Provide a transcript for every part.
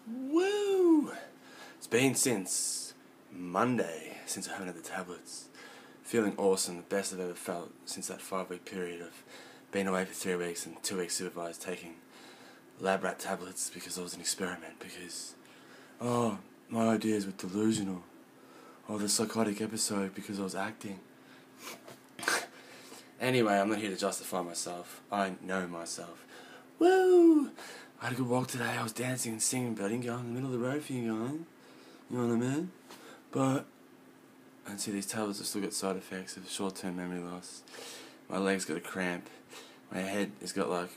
Woo! It's been since Monday since I haven't had the tablets. Feeling awesome, the best I've ever felt since that 5-week period of being away for 3 weeks and 2 weeks supervised taking lab rat tablets because I was an experiment, because, my ideas were delusional. The psychotic episode because I was acting. Anyway, I'm not here to justify myself. I know myself. Woo! I had a good walk today. I was dancing and singing, but I didn't go in the middle of the road for you guys. You know what I mean? But I can see these tablets have still got side effects of short-term memory loss. My leg's got a cramp. My head has got like...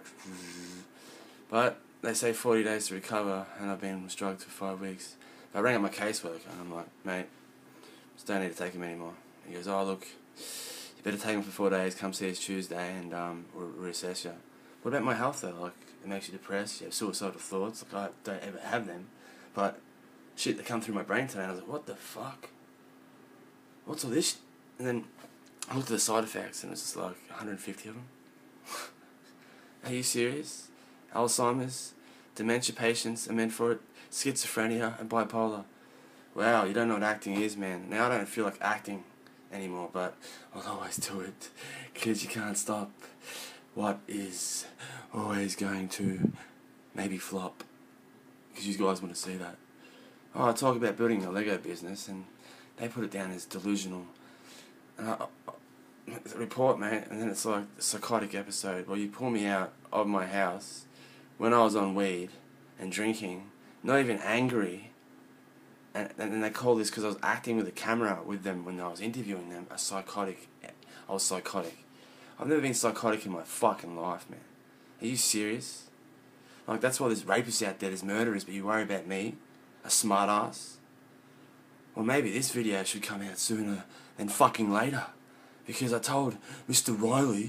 But they say 40 days to recover, and I've been on this drug for 5 weeks. I rang up my caseworker, and I'm like, mate, just don't need to take him anymore. He goes, look, you better take him for 4 days, come see us Tuesday, and we'll reassess you. What about my health though? Like, it makes you depressed, you have suicidal thoughts. Like, I don't ever have them, but shit that come through my brain today, and I was like, what the fuck? What's all this? And then I looked at the side effects, and it's just like 150 of them. Are you serious? Alzheimer's, dementia patients are meant for it, schizophrenia and bipolar. Wow, you don't know what acting is, man. Now I don't feel like acting anymore, but I'll always do it, because you can't stop what is always going to maybe flop, because you guys want to see that. I talk about building a Lego business, and they put it down as delusional. And I report, mate, and then it's like a psychotic episode. Well, you pull me out of my house when I was on weed and drinking, not even angry, and then they call this, because I was acting with a camera with them when I was interviewing them, a psychotic. I was psychotic. I've never been psychotic in my fucking life, man. Are you serious? Like, that's why there's rapists out there, there's murderers, but you worry about me, a smart ass? Well, maybe this video should come out sooner than fucking later, because I told Mr. Riley,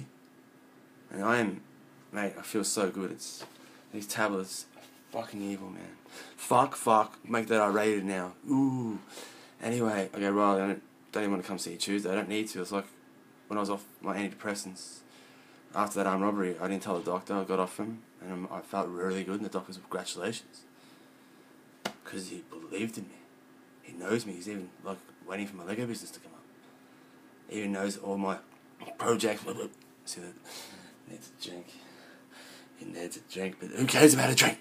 and mate, I feel so good. It's these tablets, fucking evil, man. Fuck, make that R-rated now. Ooh. Anyway, I go, Riley, I don't even want to come see you Tuesday. I don't need to. It's like when I was off my antidepressants after that armed robbery. I didn't tell the doctor. I got off him, and I felt really good. And the doctor said, congratulations, because he believed in me. He knows me. He's even like waiting for my Lego business to come up. He even knows all my projects. See that? Needs a drink. He needs a drink, but who cares about a drink?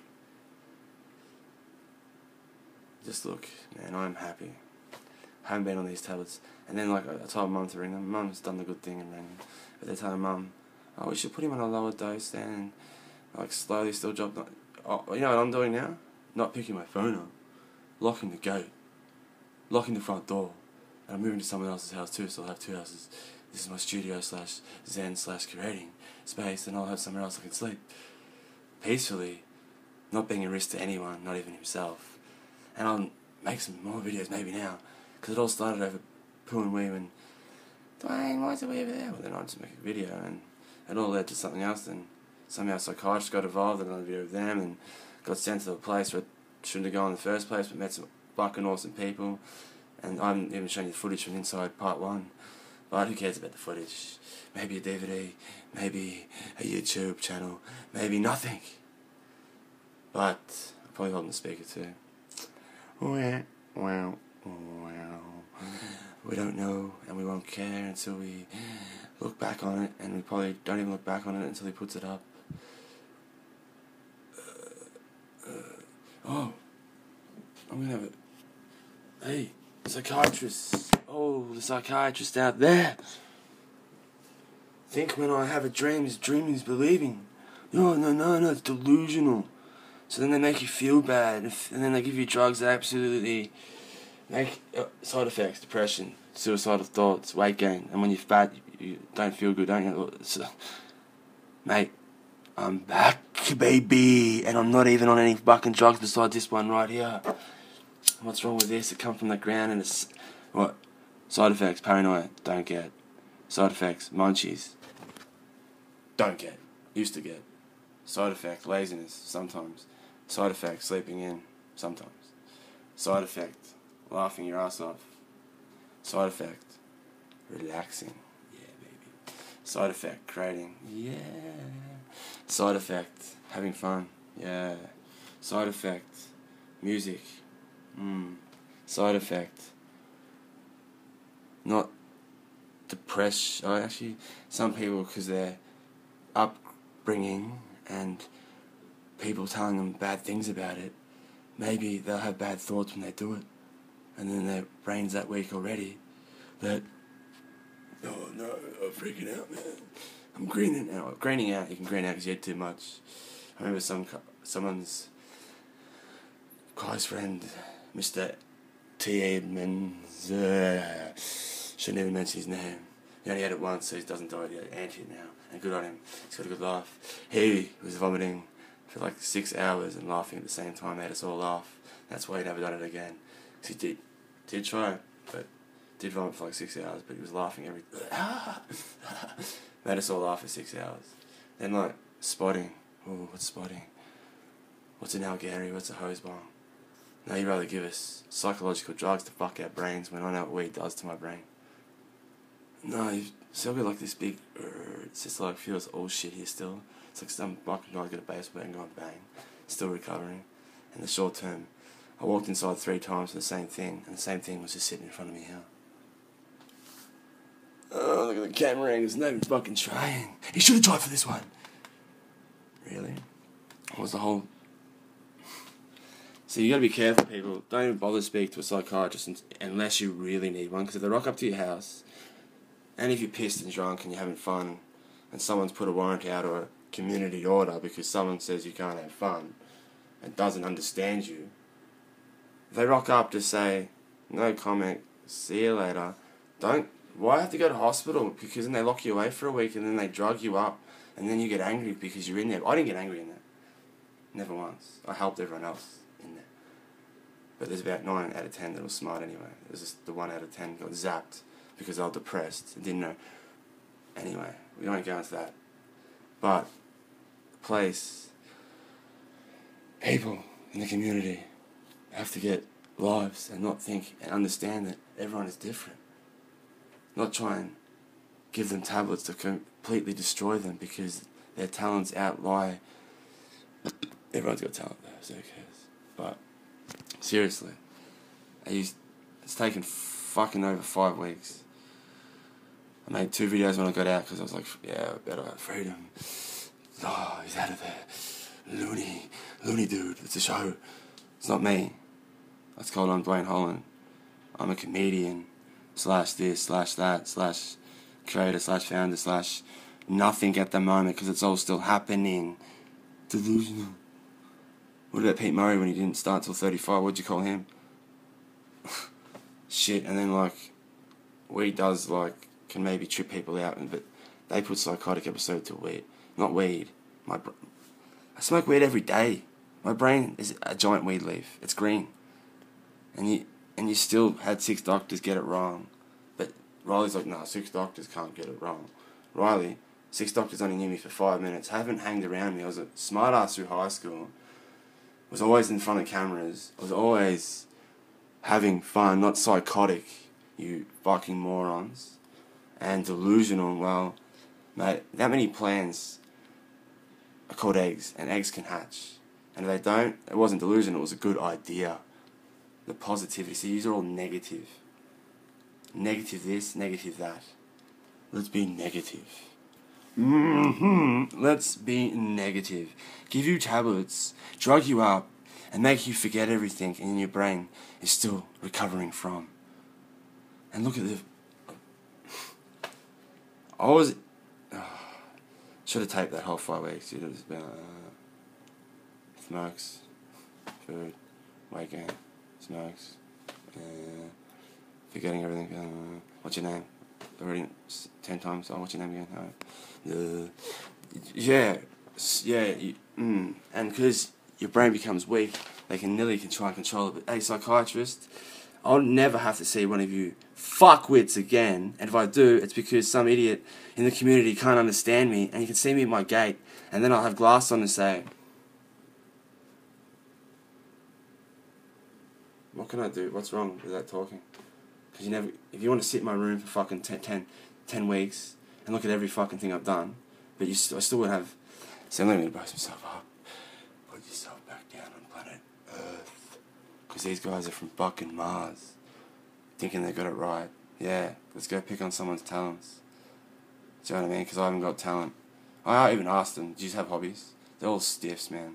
Just look, man, I'm happy. I haven't been on these tablets. And then, like, I told Mum to ring them. Mum's done the good thing and rang them. But they're telling Mum, we should put him on a lower dose then, and, like, slowly still drop. You know what I'm doing now? Not picking my phone up. Locking the gate. Locking the front door. And I'm moving to someone else's house too, so I'll have 2 houses. This is my studio / zen / creating space, and I'll have somewhere else I can sleep peacefully, not being a risk to anyone, not even himself. And I'll make some more videos maybe now, because it all started over poo and wee when, Dwayne, why is the wee over there? Well, then I'll just make a video, and it all led to something else, and somehow psychiatrists got involved in another video of them, and got sent to a place where it shouldn't have gone in the first place, but met some fucking awesome people. And I haven't even shown you the footage from inside part 1. But who cares about the footage? Maybe a DVD, maybe a YouTube channel, maybe nothing. But I'll probably hold on the speaker too. We don't know, and we won't care until we look back on it, and we probably don't even look back on it until he puts it up. I'm gonna have it. Hey, psychiatrists. The psychiatrist out there. Think when I have a dream is believing. No, it's delusional. So then they make you feel bad, and then they give you drugs that absolutely make side effects: depression, suicidal thoughts, weight gain. And when you're fat, you don't feel good, don't you? So, mate, I'm back, baby, and I'm not even on any fucking drugs besides this one right here. What's wrong with this? It comes from the ground, and it's what? Side effects: paranoia, don't get. Side effects: munchies, don't get. Used to get. Side effect: laziness, sometimes. Side effect: sleeping in, sometimes. Side effect: laughing your ass off. Side effect: relaxing, yeah, baby. Side effect: creating, yeah. Side effect: having fun, yeah. Side effect: Music. Side effect. Not depression. Actually, some people, because their upbringing and people telling them bad things about it, maybe they'll have bad thoughts when they do it, and then their brain's that weak already that, oh no, I'm freaking out, man. I'm greening out. Greening out, you can green out because you had too much. I remember someone's close friend, Mr. T. Edmonds, shouldn't even mention his name. He only had it once, so he doesn't die. He had anti it now, and good on him. He's got a good laugh. He was vomiting for like 6 hours and laughing at the same time. Made us all laugh. That's why he never done it again. Cause he did try, but did vomit for like 6 hours. But he was laughing every. Made us all laugh for 6 hours. Then like spotting. Oh, what's spotting? What's an Algary? What's a hose bomb? No, you'd rather give us psychological drugs to fuck our brains when I know what weed does to my brain. No, you've still got like this big, it's just like feels all shit here still. It's like some fucking guy got a baseball bat and going bang. Still recovering. In the short term, I walked inside 3 times for the same thing, and the same thing was just sitting in front of me here. Oh, look at the camera angles, not even fucking trying. He should have tried for this one. Really? What was the whole... So you gotta be careful, people. Don't even bother to speak to a psychiatrist unless you really need one, because if they rock up to your house, and if you're pissed and drunk and you're having fun, and someone's put a warrant out or a community order because someone says you can't have fun and doesn't understand you, if they rock up to say, no comment, see you later, why have to go to hospital? Because then they lock you away for a week and then they drug you up and then you get angry because you're in there. I didn't get angry in there. Never once. I helped everyone else in there. But there's about 9 out of 10 that was smart anyway. It was just the 1 out of 10 got zapped because they were depressed and didn't know. Anyway, we won't go into that. But the place, people in the community have to get lives and not think and understand that everyone is different. Not try and give them tablets to completely destroy them because their talents outlie. Everyone's got talent though, so who cares? But seriously, it's taken fucking over 5 weeks. I made 2 videos when I got out because I was like, yeah, better freedom. Oh, he's out of there. Loony dude, it's a show. It's not me. That's called I'm Dwayne Holland. I'm a comedian, /this/that/ creator /founder /nothing at the moment because it's all still happening. Delusional. What about Pete Murray when he didn't start till 35? What'd you call him? Shit, and then like, weed does like, can maybe trip people out, but they put psychotic episode to weed. Not weed. I smoke weed every day. My brain is a giant weed leaf. It's green. And you still had 6 doctors get it wrong. But Riley's like, nah, 6 doctors can't get it wrong. Riley, 6 doctors only knew me for 5 minutes, haven't hanged around me. I was a smart ass through high school. Was always in front of cameras. I was always having fun, not psychotic, you fucking morons. And delusional. Well, mate, that many plans are called eggs, and eggs can hatch. And if they don't, it wasn't delusional, it was a good idea. The positivity. See, these are all negative. Negative this, negative that. Let's be negative. Let's be negative. Give you tablets, drug you up, and make you forget everything in your brain is still recovering from. And look at the... should have taped that whole 5 weeks. It was been smokes, food, weight gain, smokes, forgetting everything. What's your name? Already 10 times. Oh, what's your name again? And because your brain becomes weak, they can nearly try and control it. But hey, psychiatrist, I'll never have to see one of you fuckwits again. And if I do, it's because some idiot in the community can't understand me, and you can see me at my gate, and then I'll have glass on and say, what can I do? What's wrong with that talking? Because if you want to sit in my room for fucking 10 weeks and look at every fucking thing I've done, but I still would have, so I'm going to brush myself up. Put yourself back down on planet Earth. Because these guys are from fucking Mars. Thinking they got it right. Yeah, let's go pick on someone's talents. Do you know what I mean? Because I haven't got talent. I even asked them, do you have hobbies? They're all stiffs, man.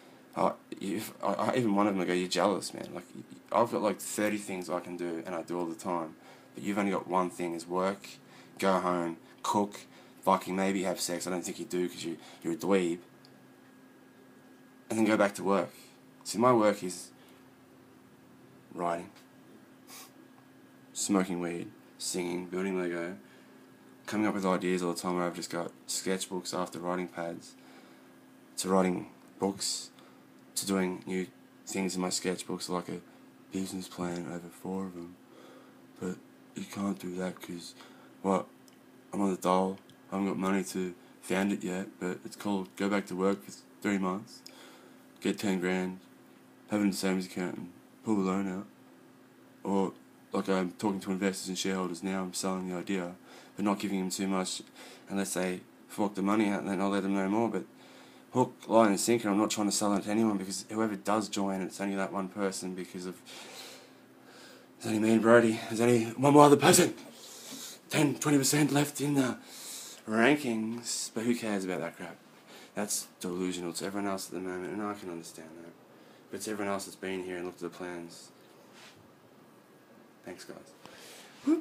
Even one of them, I go, you're jealous, man. Like, I've got like 30 things I can do, and I do all the time. But you've only got one thing, is work, go home, cook, fucking maybe have sex. I don't think you do because you're a dweeb. And then go back to work. See, my work is writing, smoking weed, singing, building Lego, coming up with ideas all the time where I've just got sketchbooks after writing pads, to writing books, to doing new things in my sketchbooks like a business plan over 4 of them. But you can't do that because, what, I'm on the dole, I haven't got money to found it yet, but it's called go back to work for 3 months, get 10 grand, have it in the savings account and pull the loan out. Or, like I'm talking to investors and shareholders now, I'm selling the idea, but not giving them too much unless they fork the money out, and then I'll let them know more. But hook, line and sinker, I'm not trying to sell it to anyone, because whoever does join, it's only that one person, because of, it's only me and Brody, there's only one more other person, 10-20% left in the rankings, but who cares about that crap? That's delusional. It's everyone else at the moment, and I can understand that, but it's everyone else that's been here and looked at the plans. Thanks, guys.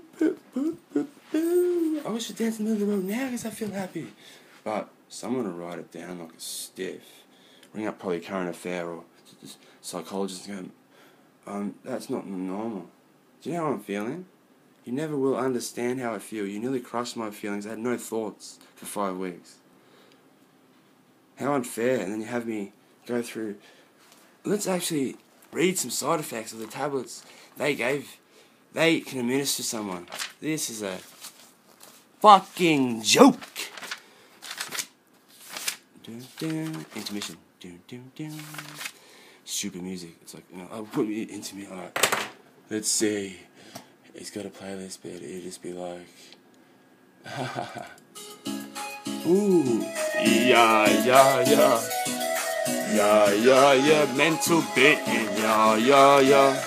I wish I danced in the middle of the road now because I feel happy. But someone will write it down like a stiff. Ring up probably Current Affair or psychologist and go, that's not normal. Do you know how I'm feeling? You never will understand how I feel. You nearly crushed my feelings. I had no thoughts for 5 weeks. How unfair. And then you have me go through. Let's actually read some side effects of the tablets they gave. They can administer someone. This is a fucking joke. Intermission. Stupid music. It's like, I'll put it into me. Alright. Let's see. He's got a playlist, but it'll just be like, ooh, yeah, mental bit, yeah.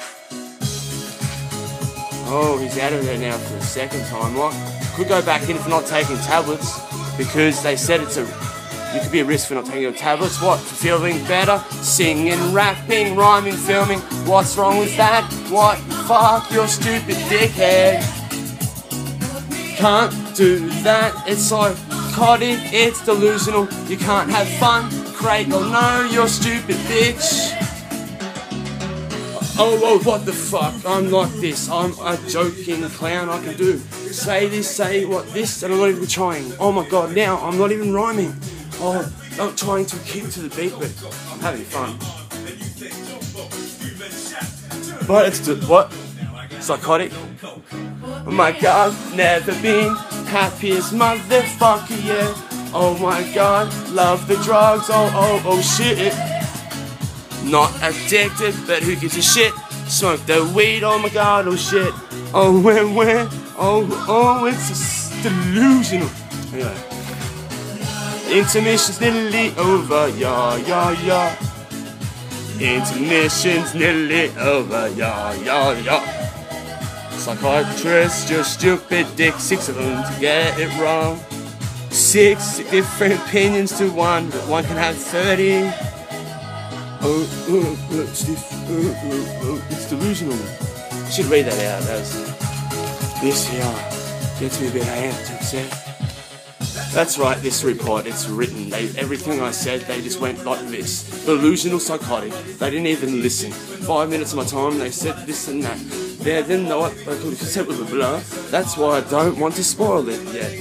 Oh, he's out of there now for the 2nd time. What? Could go back in for not taking tablets, because they said you could be a risk for not taking your tablets. What? For feeling better? Singing, rapping, rhyming, filming. What's wrong with that? What? Fuck, you're stupid dickhead. Can't do that. It's psychotic, it's delusional. You can't have fun. Cradle, no, you're stupid bitch. Oh, what the fuck? I'm like this. I'm a joking clown. I can do. Say this, say what this, and I'm not even trying. Oh my god, now I'm not even rhyming. Oh, I'm trying to keep to the beat, but I'm having fun. But it's what? Psychotic? Oh my god, never been happiest motherfucker, yeah. Oh my god, love the drugs, oh shit. Not addicted, but who gives a shit? Smoke the weed, oh my god, oh shit. Oh, when, oh, it's delusional. Anyway. Intermission's nearly over, yeah. Intermission's nearly over, yeah. Psychiatrist, you're stupid dick, 6 of them to get it wrong. 6 different opinions to one, but one can have 30. It's delusional. You should read that out as this here gets me a bit amped, upset. That's right, this report, it's written. Everything I said, they just went like this. Delusional, psychotic. They didn't even listen. 5 minutes of my time, they said this and that. They didn't know what they could have said with a blur. That's why I don't want to spoil it yet.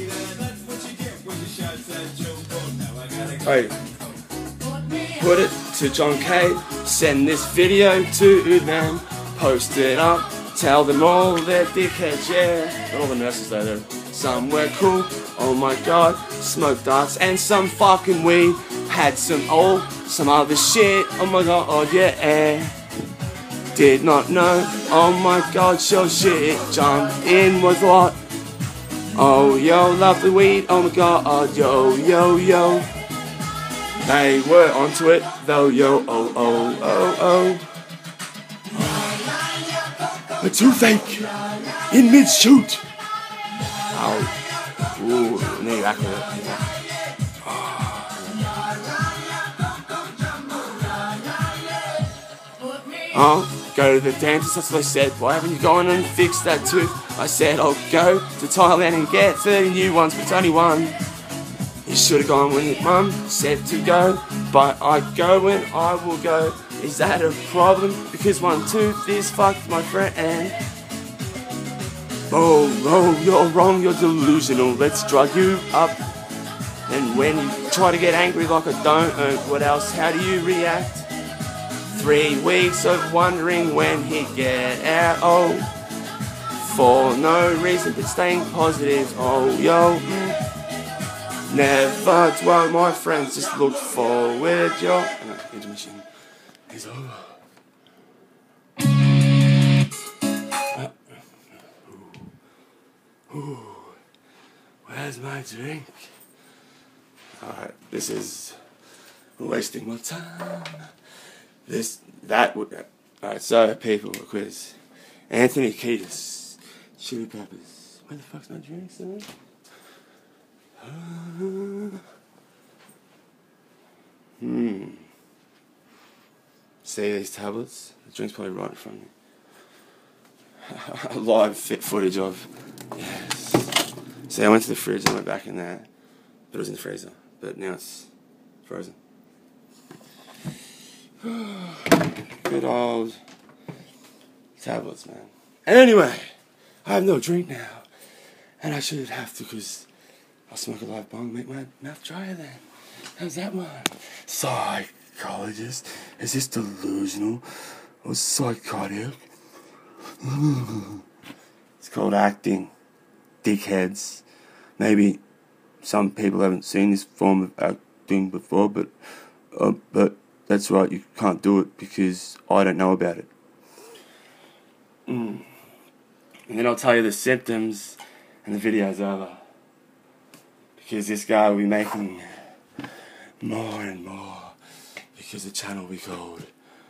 Hey, put it to John K. Send this video to them. Post it up. Tell them all they're dickheads, yeah. Not all the nurses though, they're somewhere cool. Oh my god, smoked darts and some fucking weed. Had some other shit. Oh my god, oh yeah. Did not know. Oh my god, sure shit. Jump in was what? Oh yo, love the weed. Oh my god, oh yo. They were onto it though, yo. Oh. a toothache in mid-shoot. Oh, ooh, knee back with it. Oh, go to the dentist, that's what I said. Why haven't you gone and fixed that tooth? I said I'll go to Thailand and get 30 new ones, but it's only one. You should have gone when your mum said to go, but I go when I will go. Is that a problem? Because one tooth is fucked, my friend. Oh, you're wrong, you're delusional. Let's drug you up. And when you try to get angry like I don't, what else? How do you react? 3 weeks of wondering when he'd get out. Oh, for no reason but staying positive. Oh, yo. Never dwell, my friends, just look forward, yo. Intermission is over. Where's my drink? Alright, this is wasting my time. Alright, so people, a quiz. Anthony Kiedis, Chili Peppers. Where the fuck's my drink, son? See these tablets? The drink's probably right in front of me. Live fit footage of. Yes. See, I went to the fridge and went back in there, but it was in the freezer. But now it's frozen. Good old tablets, man. Anyway, I have no drink now, and I should have to, because I'll smoke a live bong, make my mouth drier then. How's that one? Psychologist? Is this delusional or psychotic? It's called acting. Dickheads. Maybe some people haven't seen this form of acting before, but that's right, you can't do it because I don't know about it. And then I'll tell you the symptoms and the video's over. Because this guy will be making more and more. Because the channel will be called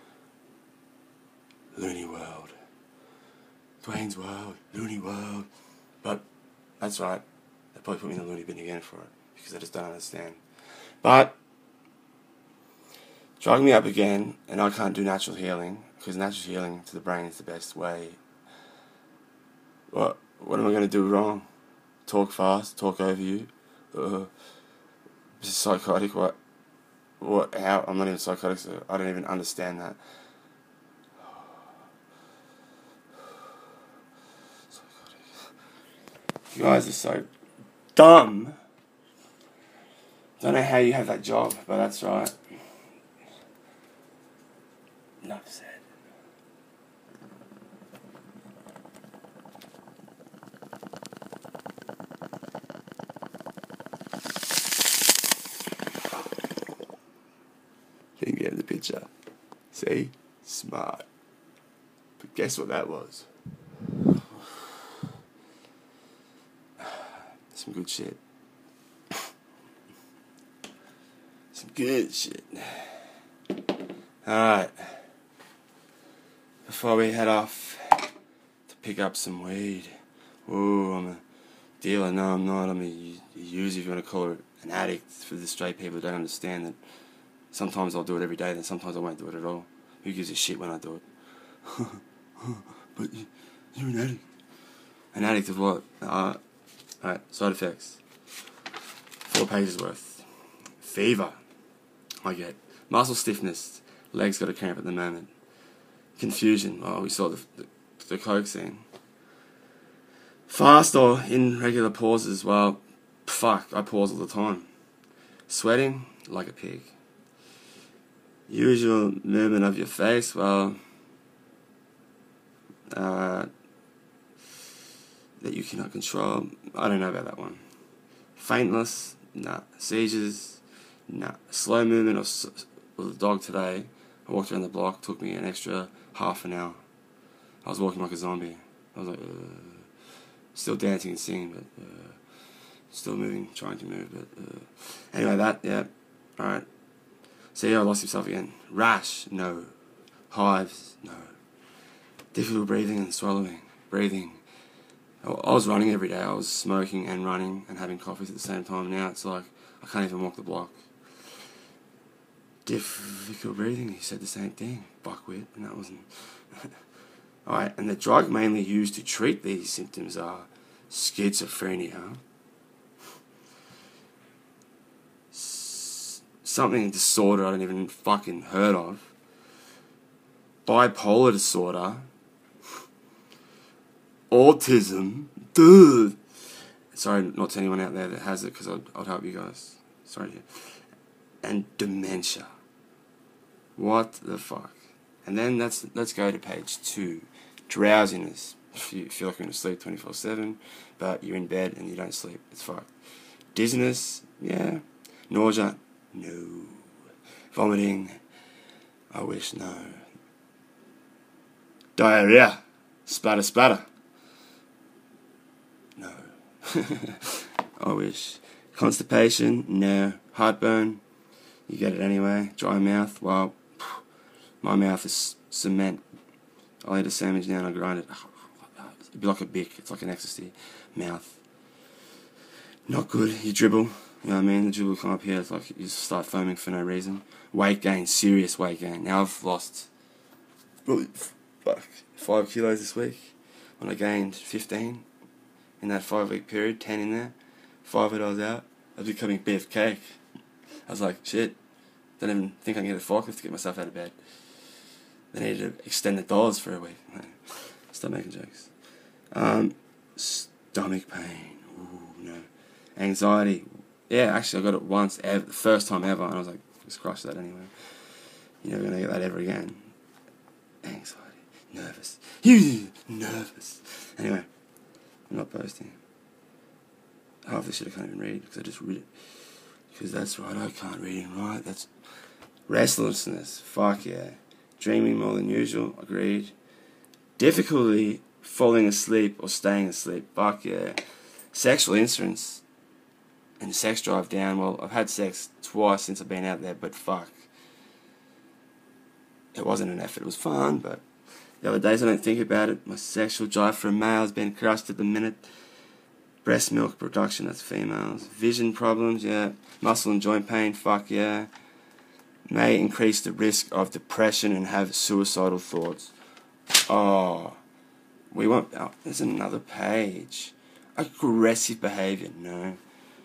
Looney World. Dwayne's World, Looney World. But that's right, they probably put me in the loony bin again for it. Because I just don't understand. But drug me up again, and I can't do natural healing. Because natural healing to the brain is the best way. What am I going to do wrong? Talk fast, talk over you? Psychotic, what, how, I'm not even psychotic, so I don't even understand that. Psychotic. You guys are so dumb. Don't know how you have that job, but that's right. Enough said. Can you get the picture? See? Smart. But guess what that was? Some good shit. Some good shit. Alright. Before we head off to pick up some weed. Ooh, I'm a dealer. No, I'm not. I'm a user, if you want to call it an addict, for the straight people who don't understand that. Sometimes I'll do it every day, then sometimes I won't do it at all. Who gives a shit when I do it? But you're an addict. An addict of what? Alright, side effects. 4 pages worth. Fever. I get. Muscle stiffness. Legs got a cramp at the moment. Confusion. Oh, we saw the coke scene. Fast or irregular pauses. Well, fuck, I pause all the time. Sweating like a pig. Usual movement of your face. Well, that you cannot control. I don't know about that one. Faintless. Nah. Seizures. Nah. Slow movement of the dog today. I walked around the block. Took me an extra half an hour. I was walking like a zombie. I was like, still dancing and singing, but still moving, trying to move. But anyway, that, yeah. Alright. CEO lost himself again. Rash, no. Hives, no. Difficult breathing and swallowing. Breathing. I was running every day. I was smoking and running and having coffees at the same time. Now it's like I can't even walk the block. Difficult breathing. He said the same thing. Buckwheat, and that wasn't. Alright, and the drug mainly used to treat these symptoms are schizophrenia, something disorder I don't even fucking heard of, bipolar disorder, autism, dude. Sorry, not to anyone out there that has it, because I'd help you guys. Sorry. And dementia. What the fuck? And then let's go to page 2. Drowsiness. You feel like you're going to sleep 24/7, but you're in bed and you don't sleep. It's fucked. Dizziness. Yeah. Nausea. No. Vomiting. I wish no. Diarrhea. Splatter, splatter. No. I wish. Constipation. No. Heartburn. You get it anyway. Dry mouth. Well, my mouth is cement. I'll eat a sandwich now and I grind it. It'd be like a Bic. It's like an ecstasy. Mouth. Not good. You dribble. You know what I mean? The dribble will come up here. It's like you just start foaming for no reason. Weight gain. Serious weight gain. Now I've lost probably 5 kilos this week. When I gained 15 in that 5-week period, 10 in there, 5 of it I was out. I was becoming beef cake. I was like, shit, don't even think I can get a forklift to get myself out of bed. They needed to extend the doors for a week. Stop making jokes. Stomach pain. Ooh, no. Anxiety. Yeah, actually I got it once, the first time ever, and I was like, just crush that anyway. You're never going to get that ever again. Anxiety. Nervous. Nervous. Anyway, I'm not posting. Half this shit I can't even read, because I just read it. Because that's right, I can't read and write. That's restlessness. Fuck yeah. Dreaming more than usual. Agreed. Difficulty falling asleep or staying asleep. Fuck yeah. Sexual insurance and sex drive down. Well, I've had sex twice since I've been out there, but fuck. It wasn't an effort. It was fun, but the other days I don't think about it. My sexual drive for a male has been crushed at the minute. Breast milk production, that's females. Vision problems, yeah. Muscle and joint pain, fuck yeah. May increase the risk of depression and have suicidal thoughts. Oh, we want. Oh, there's another page. Aggressive behaviour, no.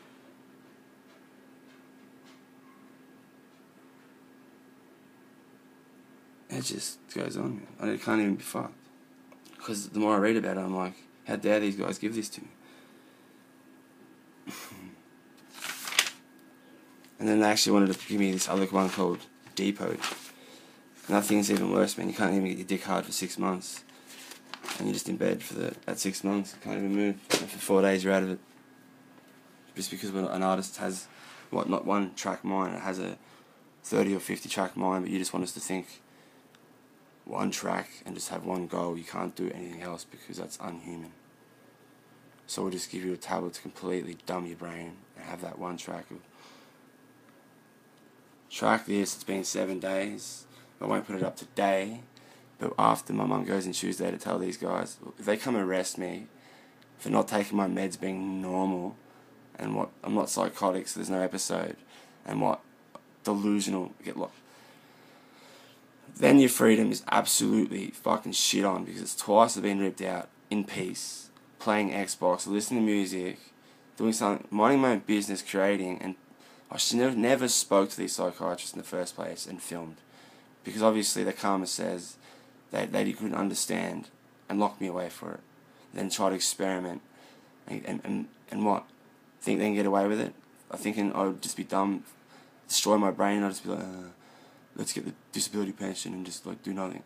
It just goes on. I can't even be fucked. Because the more I read about it, I'm like, how dare these guys give this to me? And then they actually wanted to give me this other one called Depot. Nothing's even worse, man. You can't even get your dick hard for 6 months. And you're just in bed for that 6 months. You can't even move. And for 4 days you're out of it. Just because an artist has, not one track mind. It has a 30 or 50 track mind, but you just want us to think one track and just have one goal. You can't do anything else because that's unhuman. So we'll just give you a tablet to completely dumb your brain and have that one track of track this. It's been 7 days. I won't put it up today, but after my mum goes in Tuesday to tell these guys, if they come arrest me for not taking my meds being normal, and what I'm not psychotic, so there's no episode, and what delusional get locked, then your freedom is absolutely fucking shit on, because it's twice I've been ripped out in peace, playing Xbox, listening to music, doing something, minding my own business, creating, and I should have never spoke to these psychiatrists in the first place and filmed, because obviously the karma says they couldn't understand and locked me away for it, then try to experiment and what, think they can get away with it. I'm thinking I would just be dumb, destroy my brain, and I'd just be like, let's get the disability pension and just like do nothing.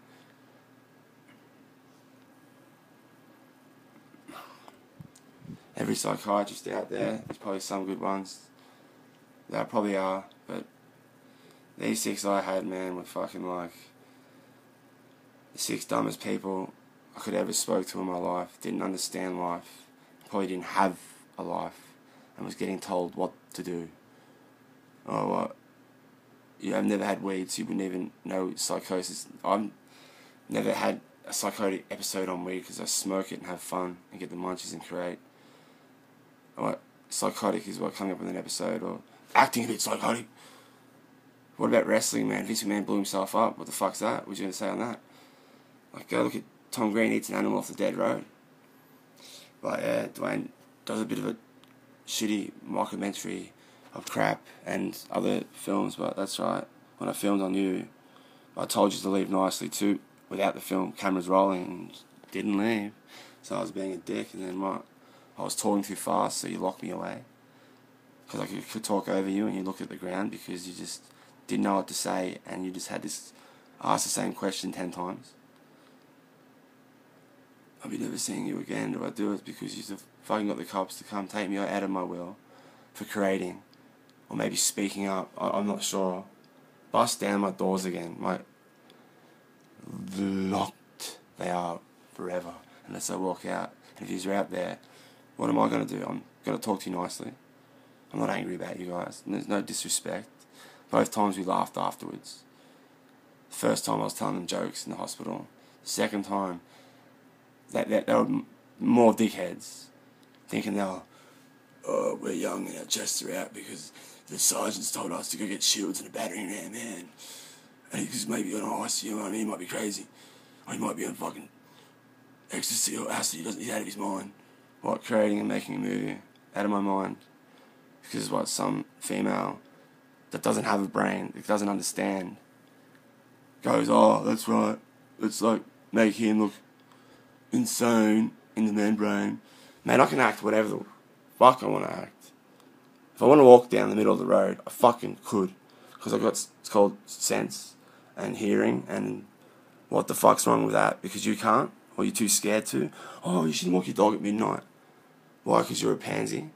Every psychiatrist out there, there's probably some good ones. There probably are, but these 6 I had, man, were fucking like the 6 dumbest people I could ever spoke to in my life. Didn't understand life, probably didn't have a life, and was getting told what to do. Oh, what? I've never had weed, so you wouldn't even know psychosis. I've never had a psychotic episode on weed because I smoke it and have fun and get the munchies and create. Or psychotic is what coming up with an episode, or acting a bit psychotic. What about wrestling, man? Vince McMahon blew himself up. What the fuck's that? What you gonna say on that? Like, go look at Tom Green eats an animal off the dead road. But yeah, Dwayne does a bit of a shitty mockumentary of crap and other films, but that's right. When I filmed on you, I told you to leave nicely too, without the film cameras rolling, and didn't leave. So I was being a dick, and then what? I was talking too fast, so you locked me away. Because I could talk over you, and you looked at the ground because you just didn't know what to say, and you just had to ask the same question 10 times. I'll be never seeing you again. Do I do it because you've fucking got the cops to come take me out of my will for creating, or maybe speaking up? I'm not sure. Bust down my doors again. Locked they are forever unless I walk out. And if you're out there, what am I going to do? I'm going to talk to you nicely. I'm not angry about you guys. And there's no disrespect. Both times we laughed afterwards. The first time I was telling them jokes in the hospital. The second time, they were more dickheads, thinking they were, oh, we're young and our chests are out because the sergeants told us to go get shields and a battering ram, man. And he's maybe on ICU, I mean, he might be crazy. Or he might be on fucking ecstasy or acid, he's out of his mind. What, creating and making a movie? Out of my mind. Because what, some female that doesn't have a brain, that doesn't understand, goes, oh, that's right, let's like make him look insane in the man brain. Man, I can act whatever the fuck I want to act. If I want to walk down the middle of the road, I fucking could. Because I've got, it's called sense and hearing, and what the fuck's wrong with that? Because you can't? Or you're too scared to? Oh, you shouldn't walk your dog at midnight. Why? Because you're a pansy?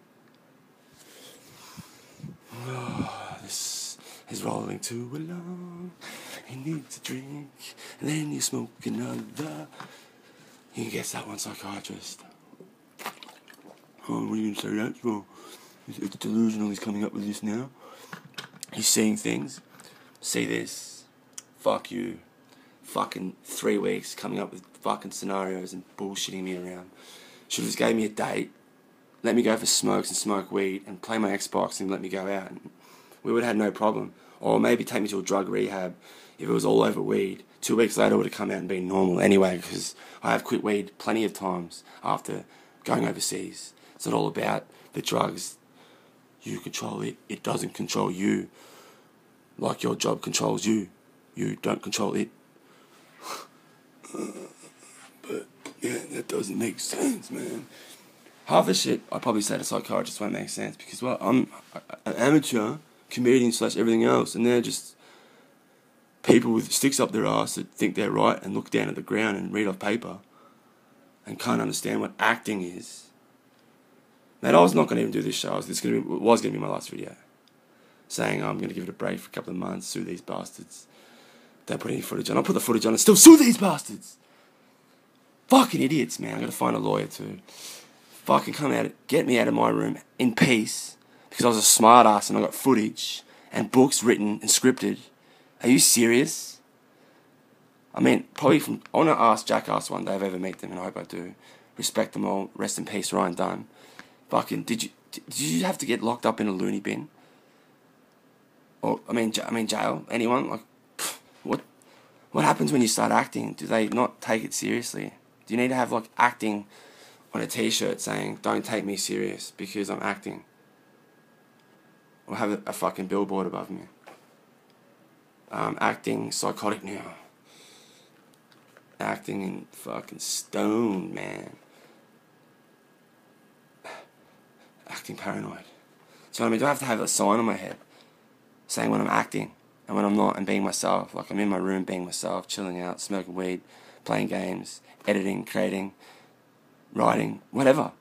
Oh, this is rolling too along. You need to drink, and then you smoke another. You can guess that one, psychiatrist. Oh, what are you going to say that for? It's delusional, he's coming up with this now. He's seeing things. See this. Fuck you. Fucking 3 weeks coming up with fucking scenarios and bullshitting me around. Should have just gave me a date, let me go for smokes and smoke weed and play my Xbox and let me go out. And we would have had no problem. Or maybe take me to a drug rehab if it was all over weed. 2 weeks later I would have come out and been normal anyway, because I have quit weed plenty of times after going overseas. It's not all about the drugs. You control it. It doesn't control you. Like your job controls you. You don't control it. But, yeah, that doesn't make sense, man. Half the shit I probably say to psychiatrists won't make sense because, well, I'm an amateur comedian / everything else, and they're just people with sticks up their ass that think they're right and look down at the ground and read off paper and can't understand what acting is. Man, I was not going to even do this show. It was going to be my last video. Saying I'm going to give it a break for a couple of months, sue these bastards. Don't put any footage on. I'll put the footage on and still sue these bastards. Fucking idiots, man. I'm going to find a lawyer too. Fucking come out, get me out of my room in peace because I was a smart ass and I got footage and books written and scripted. Are you serious? I mean, probably I want to ask Jackass one day if I ever meet them, and I hope I do. Respect them all. Rest in peace, Ryan Dunn. Fucking, did you have to get locked up in a loony bin? Or, I mean, jail? Anyone? Like, what happens when you start acting? Do they not take it seriously? Do you need to have, like, acting on a t-shirt saying, don't take me serious because I'm acting? Or have a fucking billboard above me. Acting psychotic now. Acting in fucking stone, man. Acting paranoid. So I mean, do I have to have a sign on my head saying when I'm acting and when I'm not and being myself? Like I'm in my room being myself, chilling out, smoking weed, playing games, editing, creating, writing, whatever.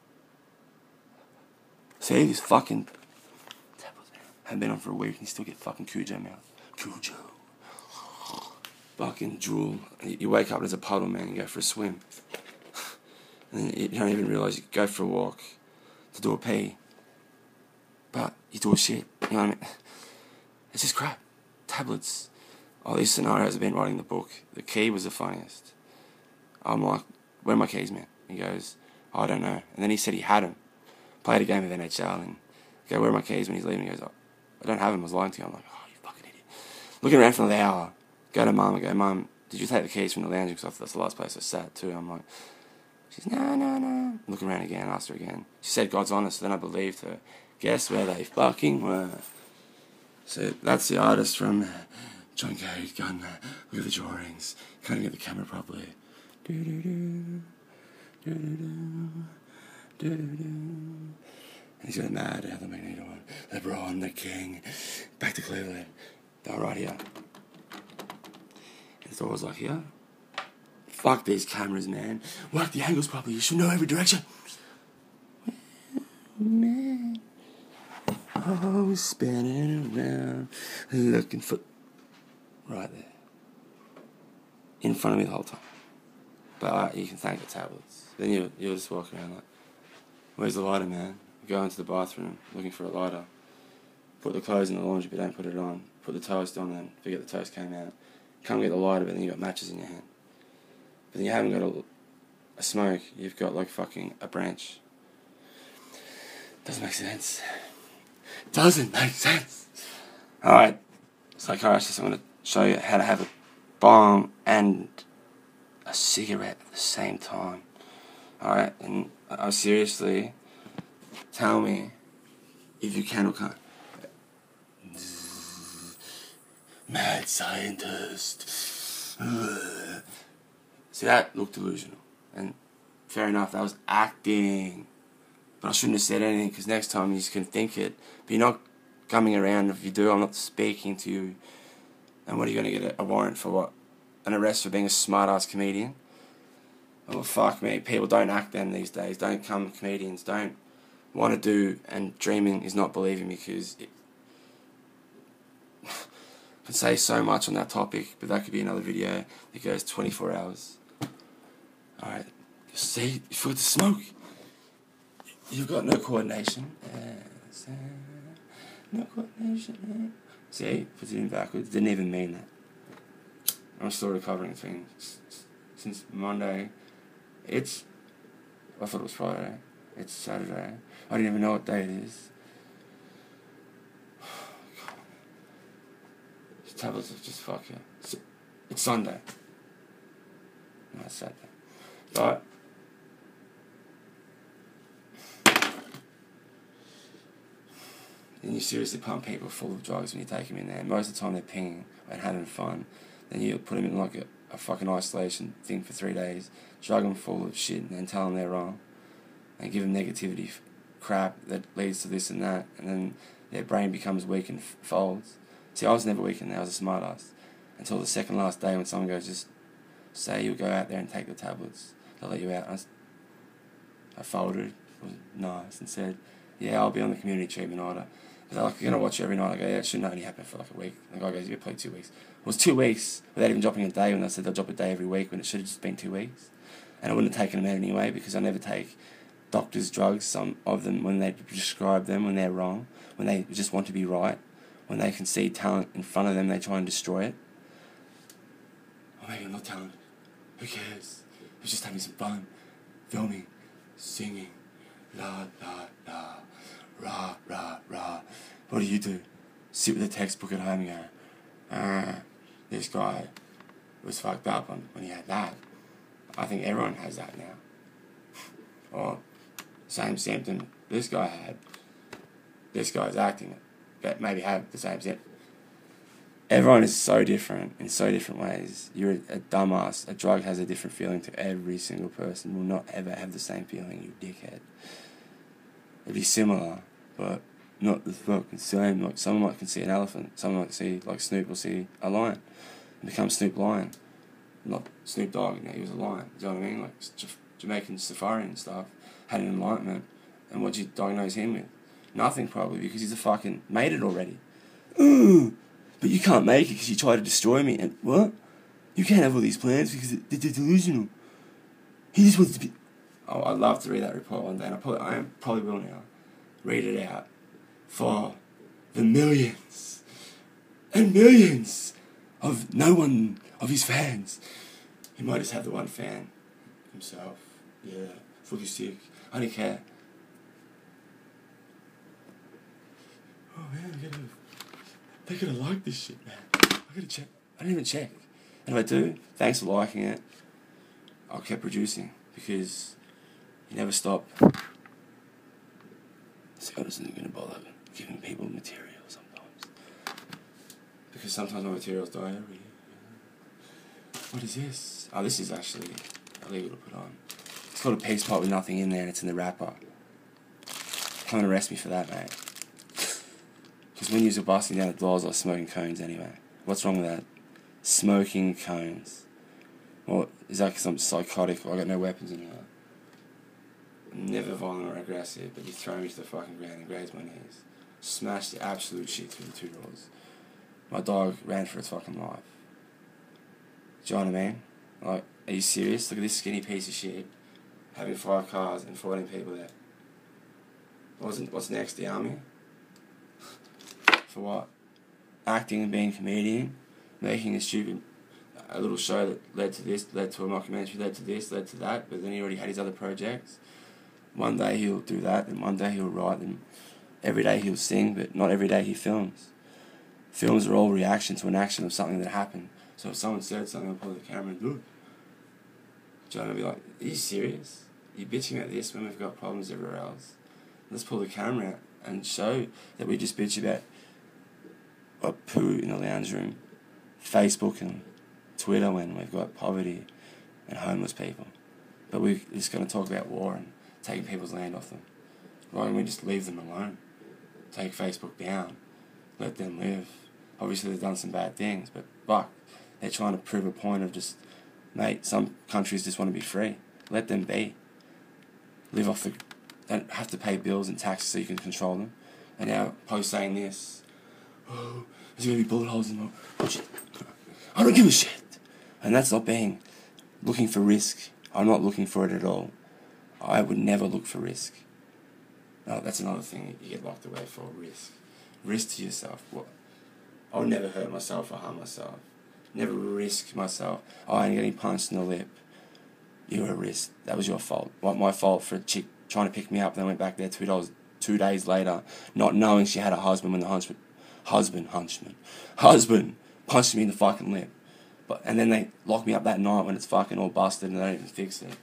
See, this fucking haven't been on for a week and you still get fucking Cujo mouth. Cujo. Fucking drool. You wake up and there's a puddle, man, you go for a swim. And then you don't even realise you go for a walk to do a pee. But you do a shit, you know what I mean? It's just crap. Tablets. All these scenarios I've been writing the book. The Key was the funniest. I'm like, where are my keys, man? He goes, I don't know. And then he said he had them. Played a game of NHL and I go, where are my keys? When he's leaving, he goes, I don't have them. I was lying to you. I'm like, oh, you fucking idiot. Looking around for another hour. Go to Mum and go, Mum, did you take the keys from the lounge? Because I thought that's the last place I sat too. I'm like, she's, no. Looking around again, asked her again. She said, God's honest. So then I believed her. Guess where they fucking were? So that's the artist from John Cage's gun. Look at the drawings. Can't even get the camera properly. And he's going mad how the Magneto one. LeBron, the king. Back to Cleveland. They're right here. And Thor was like, yeah. Fuck these cameras, man. Work the angles properly. You should know every direction. Man. Oh, spinning around. Looking for... Right there. In front of me the whole time. But you can thank the tablets. Then you'll just walk around like, where's the lighter, man? Go into the bathroom looking for a lighter. Put the clothes in the laundry but don't put it on. Put the toast on and forget the toast came out. Come get the lighter but then you got matches in your hand. But then you haven't got a smoke, you've got like fucking a branch. Doesn't make sense. Doesn't make sense. Alright, psychiatrist, I'm going to show you how to have a bomb and a cigarette at the same time. Alright, and seriously, tell me if you can or can't. Mad scientist. See, that looked delusional. And fair enough, that was acting. But I shouldn't have said anything because next time you can think it. But you're not coming around. If you do, I'm not speaking to you. And what are you going to get a warrant for what? An arrest for being a smart-ass comedian? Oh, fuck me. People don't act then these days. Don't come comedians. Don't want to do, and dreaming is not believing because it I can say so much on that topic, but that could be another video that goes 24 hours. Alright. See, you forgot to smoke. You've got no coordination. No coordination. See, puts it in backwards. Didn't even mean that. I'm still recovering things. Since Monday, I thought it was Friday. It's Saturday. I didn't even know what day it is. These tablets are just fuck yeah. It's Sunday. No, it's Saturday. But then you seriously pump people full of drugs when you take them in there. Most of the time they're pinging and having fun. Then you put them in like a fucking isolation thing for 3 days, drug them full of shit and then tell them they're wrong. And give them negativity crap that leads to this and that. And then their brain becomes weak and folds. See, I was never weak in there. I was a smart ass. Until the second last day when someone goes, just say you'll go out there and take the tablets. They'll let you out. I folded, was nice, and said, yeah, I'll be on the community treatment order. They're like, you're going to watch it every night. I go, yeah, it shouldn't only happen for like a week. And the guy goes, you played 2 weeks. It was 2 weeks without even dropping a day when they said they'll drop a day every week when it should have just been 2 weeks. And I wouldn't have taken them out anyway because I never take doctors' drugs, some of them, when they prescribe them, when they're wrong, when they just want to be right, when they can see talent in front of them, they try and destroy it. Oh, maybe I'm not talented. Who cares? We're just having some fun. Filming, singing, la, la, la, rah, rah, rah. What do? Sit with a textbook at home and go, this guy was fucked up when he had that. I think everyone has that now. Or, same symptom this guy had. This guy's acting it. But maybe have the same symptom. Everyone is so different in so different ways. You're a dumbass. A drug has a different feeling to every single person. Will not ever have the same feeling, you dickhead. It'd be similar, but not the fucking same. Like someone might can see an elephant. Someone might see, like Snoop will see a lion. And become Snoop Lion. Not Snoop Dogg, he was a lion. Do you know what I mean? Like Jamaican safari and stuff. Had an enlightenment. And what'd you diagnose him with? Nothing probably, because he's a fucking made it already. But you can't make it because you try to destroy me. And what? You can't have all these plans because they're delusional. He just wants to be... Oh, I'd love to read that report one day, and I probably will now. Read it out for the millions and millions of no one of his fans. He might just have the one fan. himself. Yeah, fully sick. I don't care. Oh man, they're gonna like this shit, man. I gotta check. I didn't even check. And if I do, thanks for liking it. I'll keep producing because you never stop. Scott isn't gonna bother giving people material sometimes. Because sometimes my material's diarrhea. What is this? Oh, this is actually illegal to put on. It's called a peace pipe with nothing in there and it's in the wrapper. Come and arrest me for that, mate. Because when you're busting down the doors, I was smoking cones anyway. What's wrong with that? Smoking cones. Well, is that because I'm psychotic or I got no weapons in here? I'm never violent or aggressive, but you throw me to the fucking ground and graze my knees. Smash the absolute shit through the 2 doors. My dog ran for its fucking life. Do you know what I mean? Like, are you serious? Look at this skinny piece of shit having 5 cars and 14 people there. What's next? The army? For what? Acting and being a comedian, making a little show that led to this, led to a mockumentary, led to this, led to that, but then he already had his other projects. One day he'll do that, and one day he'll write, and every day he'll sing, but not every day he films. Films are all reaction to an action of something that happened. So if someone said something, I'll pull the camera and do it. John will be like, are you serious? Are you bitching about this when we've got problems everywhere else? Let's pull the camera out and show that we just bitch about a poo in the lounge room, Facebook and Twitter when we've got poverty and homeless people. But we're just going to talk about war and taking people's land off them. Why don't we just leave them alone? Take Facebook down. Let them live. Obviously they've done some bad things, but fuck, they're trying to prove a point of just, mate, some countries just want to be free. Let them be. Live off the... Don't have to pay bills and taxes so you can control them. And now, post saying this, oh, there's going to be bullet holes in my... Oh, shit. I don't give a shit. And that's not being... looking for risk. I'm not looking for it at all. I would never look for risk. No, that's another thing you get locked away for, risk. Risk to yourself. What? I would never hurt myself or harm myself. Never risk myself. Oh, I'm getting punched in the lip. You were a risk. That was your fault. What, my fault for a chick trying to pick me up, then I went back there $2 2 days later, not knowing she had a husband when the husband punched me in the fucking lip. And then they lock me up that night when it's fucking all busted and they don't even fix it.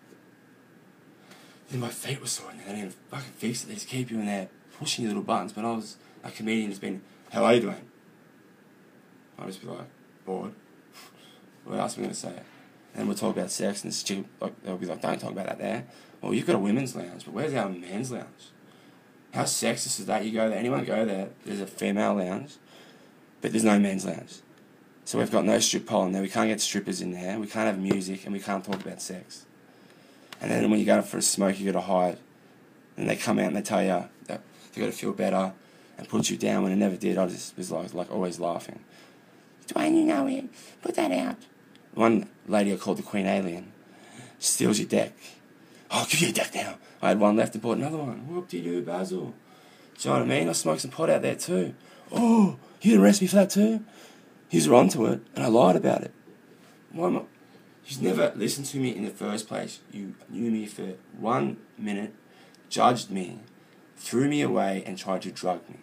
Then my feet were sore and they don't even fucking fix it. They just keep you in there pushing your little buttons. But I was a comedian who's been, how are you doing? I'll just be like, bored. What else am I going to say? And we'll talk about sex and this chick, like, they'll be like, don't talk about that there. Well, you've got a women's lounge, but where's our men's lounge? How sexist is that? You go there, anyone go there, there's a female lounge, but there's no men's lounge. So we've got no strip pole in there, we can't get strippers in there, we can't have music, and we can't talk about sex. And then when you go for a smoke, you got to hide. And they come out and they tell you that you got to feel better and put you down when it never did. I just was like always laughing. Dwayne, you know it, put that out. One lady I called the Queen Alien steals your deck. Oh, I'll give you a deck now. I had one left and bought another one. Whoop-de-doo, Basil. Do you know what I mean? I smoked some pot out there too. Oh, you didn't arrest me for that too? He's onto it, and I lied about it. Why am I... You've never listened to me in the first place. You knew me for 1 minute, judged me, threw me away, and tried to drug me.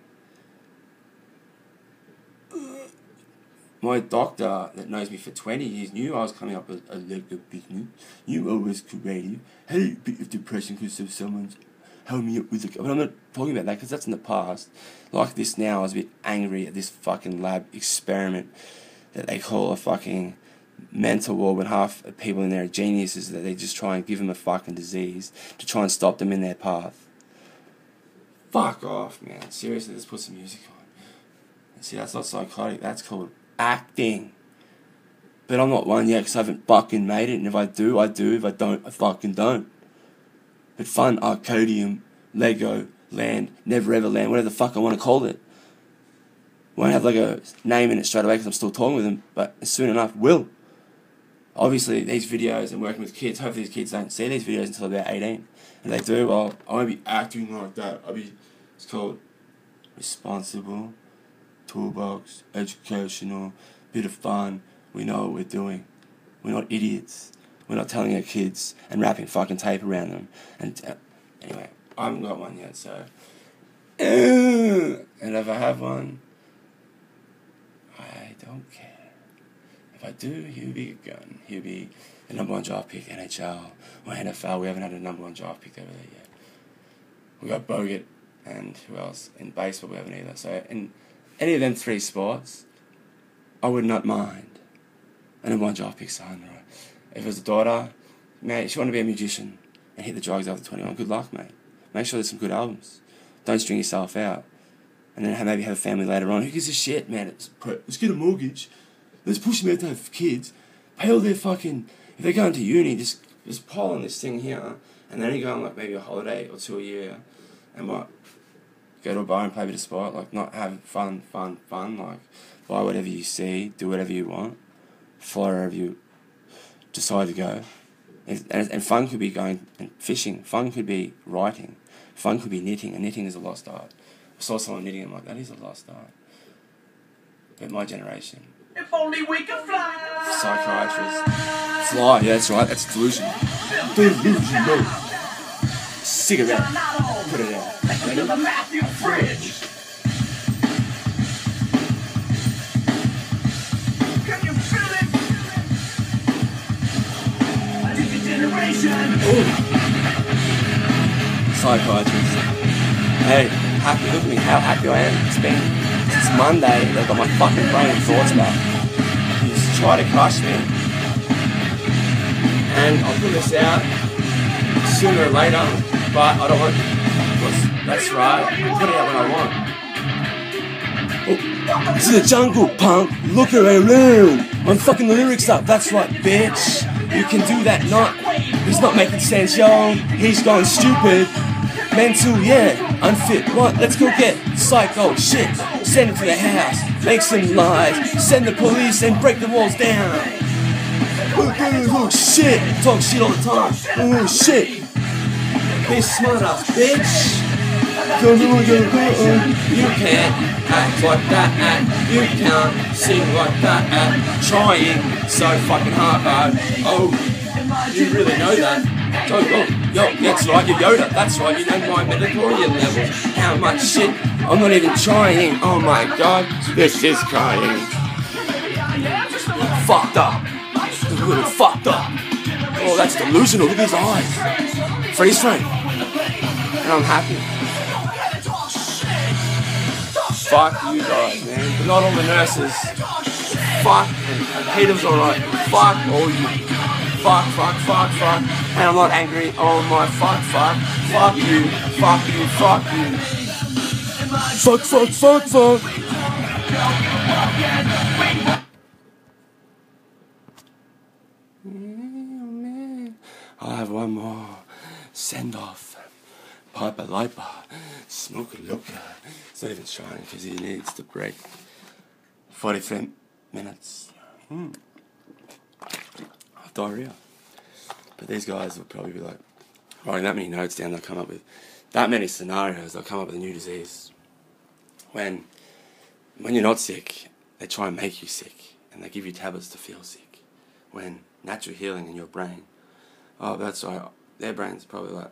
My doctor that knows me for 20 years knew I was coming up with a leg of business. Knew I was creative. Had a bit of depression because of someone's held me up with a... But I'm not talking about that because that's in the past. Like this now, I was a bit angry at this fucking lab experiment that they call a fucking mental ward when half of people in there are geniuses, that they just try and give them a fucking disease to try and stop them in their path. Fuck off, man. Seriously, let's put some music on. And see, that's not psychotic. That's called acting. But I'm not one yet because I haven't fucking made it. And if I do, I do. If I don't, I fucking don't. But fun, Arcadium, Lego, Land, Never Ever Land, whatever the fuck I want to call it. Won't have like a name in it straight away because I'm still talking with them. But soon enough, will. Obviously, these videos and working with kids, hopefully these kids don't see these videos until they're 18. And they do, well, I won't be acting like that. It's called responsible, toolbox, educational, bit of fun. We know what we're doing. We're not idiots. we're not telling our kids and wrapping fucking tape around them. And anyway, I haven't got one yet, so. And if I have one, I don't care. If I do, he'll be a gun. He'll be the number 1 draft pick, NHL or NFL. We haven't had a number 1 draft pick over there yet. We got Bogut, and who else? In baseball, we haven't either. So in any of them 3 sports, I would not mind a number 1 draft pick sign. Right? If it was a daughter, mate, she wanted to be a musician and hit the drugs after 21. Good luck, mate. Make sure there's some good albums. Don't string yourself out. And then maybe have a family later on. Who gives a shit, man? Let's get a mortgage. Let's push them out to have kids. Pay all their fucking... If they're going to uni, just pile on this thing here. And then you go on like maybe a holiday or 2 a year. And what? Go to a bar and play a bit of sport. Like not have fun. Like buy whatever you see. Do whatever you want. Fly wherever you decide to go. And fun could be going and fishing. Fun could be writing. Fun could be knitting. And knitting is a lost art. I saw someone knitting and I'm like, that is a lost art. But my generation. If only we could fly. Psychiatrist. Fly, yeah, that's right, that's delusional. Delusional. Cigarette. Put it out. Ready? The Matthew Fridge. Can you feel it? Addicted generation. Psychiatrist. Hey, happy, look at me, how happy I am. It's Monday, I've got my fucking brain and thoughts back. You just try to crush me. And I'll put this out sooner or later, but I don't want, that's right, I'll put it out when I want. Oh, this is a jungle, punk. Look around. I'm fucking the lyrics up, that's right, bitch. You can do that, he's not making sense, yo. He's gone stupid. Mental, yeah, unfit, what? Let's go get psycho, shit. Send him to the house, make some lies. Send the police and break the walls down. Oh shit, talk shit all the time. Oh shit. Be smart ass, bitch. You can't act like that, you can't sing like that, trying so fucking hard. Oh, you really know that. Yo, that's right, you're Yoda, that's right, you know my metachlorian levels, how much shit, I'm not even trying, oh my god, this is crying. Fucked up, a little fucked up, oh that's delusional, look at his eyes, freeze frame, and I'm happy. Fuck you guys, man, but not all the nurses, fuck, and Peter's alright, fuck all you. Fuck, and I'm not angry, oh my fuck, fuck you, fuck you. Fuck. I'll have one more send off. Piper Liper, Smoker Looker. It's not even trying because he needs to break 43 minutes. Diarrhea. But these guys will probably be like writing that many notes down, they'll come up with that many scenarios, they'll come up with a new disease. When you're not sick, they try and make you sick and they give you tablets to feel sick. When natural healing in your brain, oh that's right, their brain's probably like,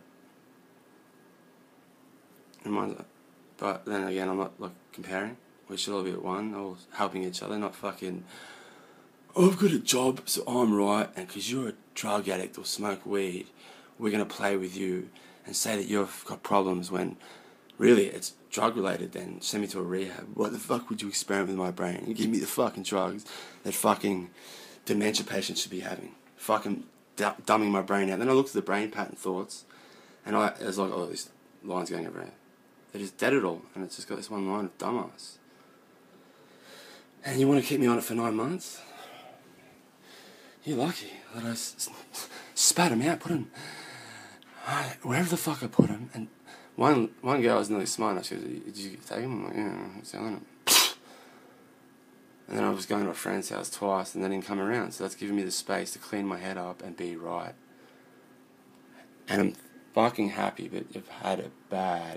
but then again I'm not like comparing, we should all be at one, all helping each other, not fucking I've got a job, so I'm right, and because you're a drug addict or smoke weed, we're going to play with you and say that you've got problems when really it's drug related then. Send me to a rehab. What the fuck would you experiment with my brain? You give me the fucking drugs that fucking dementia patients should be having. Fucking dumbing my brain out. Then I looked at the brain pattern thoughts, and there's like all these lines going everywhere. They're just dead at all, and it's just got this one line of dumbass. And you want to keep me on it for 9 months? You're lucky that I spat him out, put him wherever the fuck I put him. And one girl was nearly smiling. She goes, "Did you take him?" I'm like, "Yeah, I'm selling him." And then I was going to a friend's house twice, and they didn't come around. So that's giving me the space to clean my head up and be right. And I'm fucking happy, but I've had a bad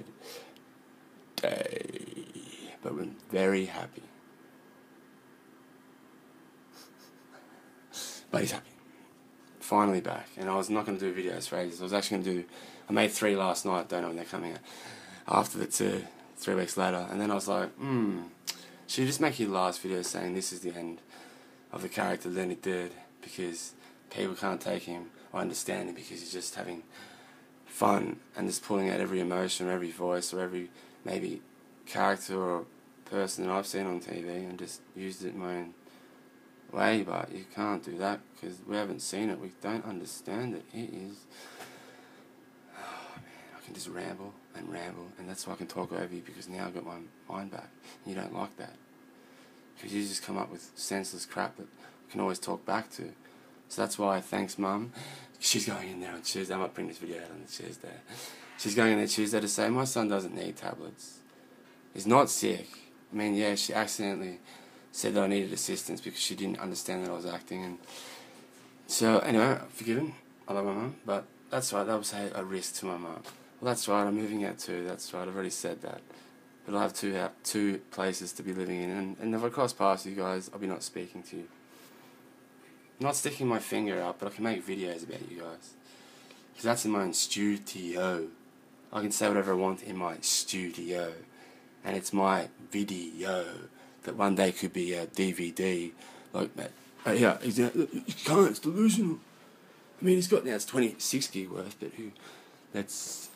day. But I'm very happy. But he's happy. finally back, and I was not going to do videos for ages. I was actually going to do, I made 3 last night, don't know when they're coming out, after the 2, 3 weeks later, and then I was like, should you just make your last video saying this is the end of the character, then it did, because people can't take him or understand him because he's just having fun and just pulling out every emotion or every voice or every maybe character or person that I've seen on TV and just used it in my own way, but you can't do that because we haven't seen it, we don't understand it. It is, oh man, I can just ramble, and that's why I can talk over you, because now I've got my mind back, and you don't like that, because you just come up with senseless crap that I can always talk back to. So that's why, thanks Mum, she's going in there on Tuesday. I might bring this video out on the Tuesday. She's going in there Tuesday to say, my son doesn't need tablets. He's not sick. I mean, yeah, she accidentally said that I needed assistance because she didn't understand that I was acting. And so, anyway, forgiven. I love my mum, but that's right, that was a risk to my mum. Well, that's right, I'm moving out too, that's right, I've already said that. But I'll have two places to be living in, and if I cross past you guys, I'll be not speaking to you. I'm not sticking my finger up, but I can make videos about you guys. Because that's in my own studio. I can say whatever I want in my studio. And it's my video that one day could be a DVD. Like, yeah, exactly. You can't, it's delusional. I mean, he's got, now it's 26 gig worth, but that's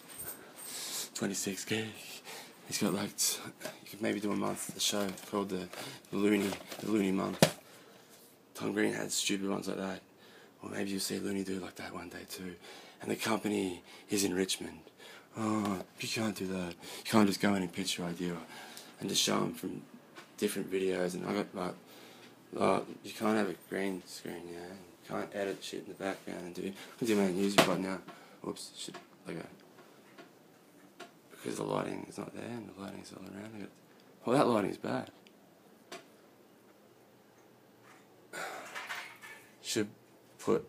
26 gig. He's got like, you could maybe do a month, a show called the Looney Month. Tom Green had stupid ones like that. Or maybe you'll see Looney do like that one day too. And the company is in Richmond. Oh, you can't do that. You can't just go in and pitch your idea and just show them from different videos. And I got like, you can't have a green screen, yeah. You can't edit shit in the background and do. I can do my own music right now. Oops, shit. Like because the lighting is not there and the lighting's all around. Well, that lighting's bad. Should put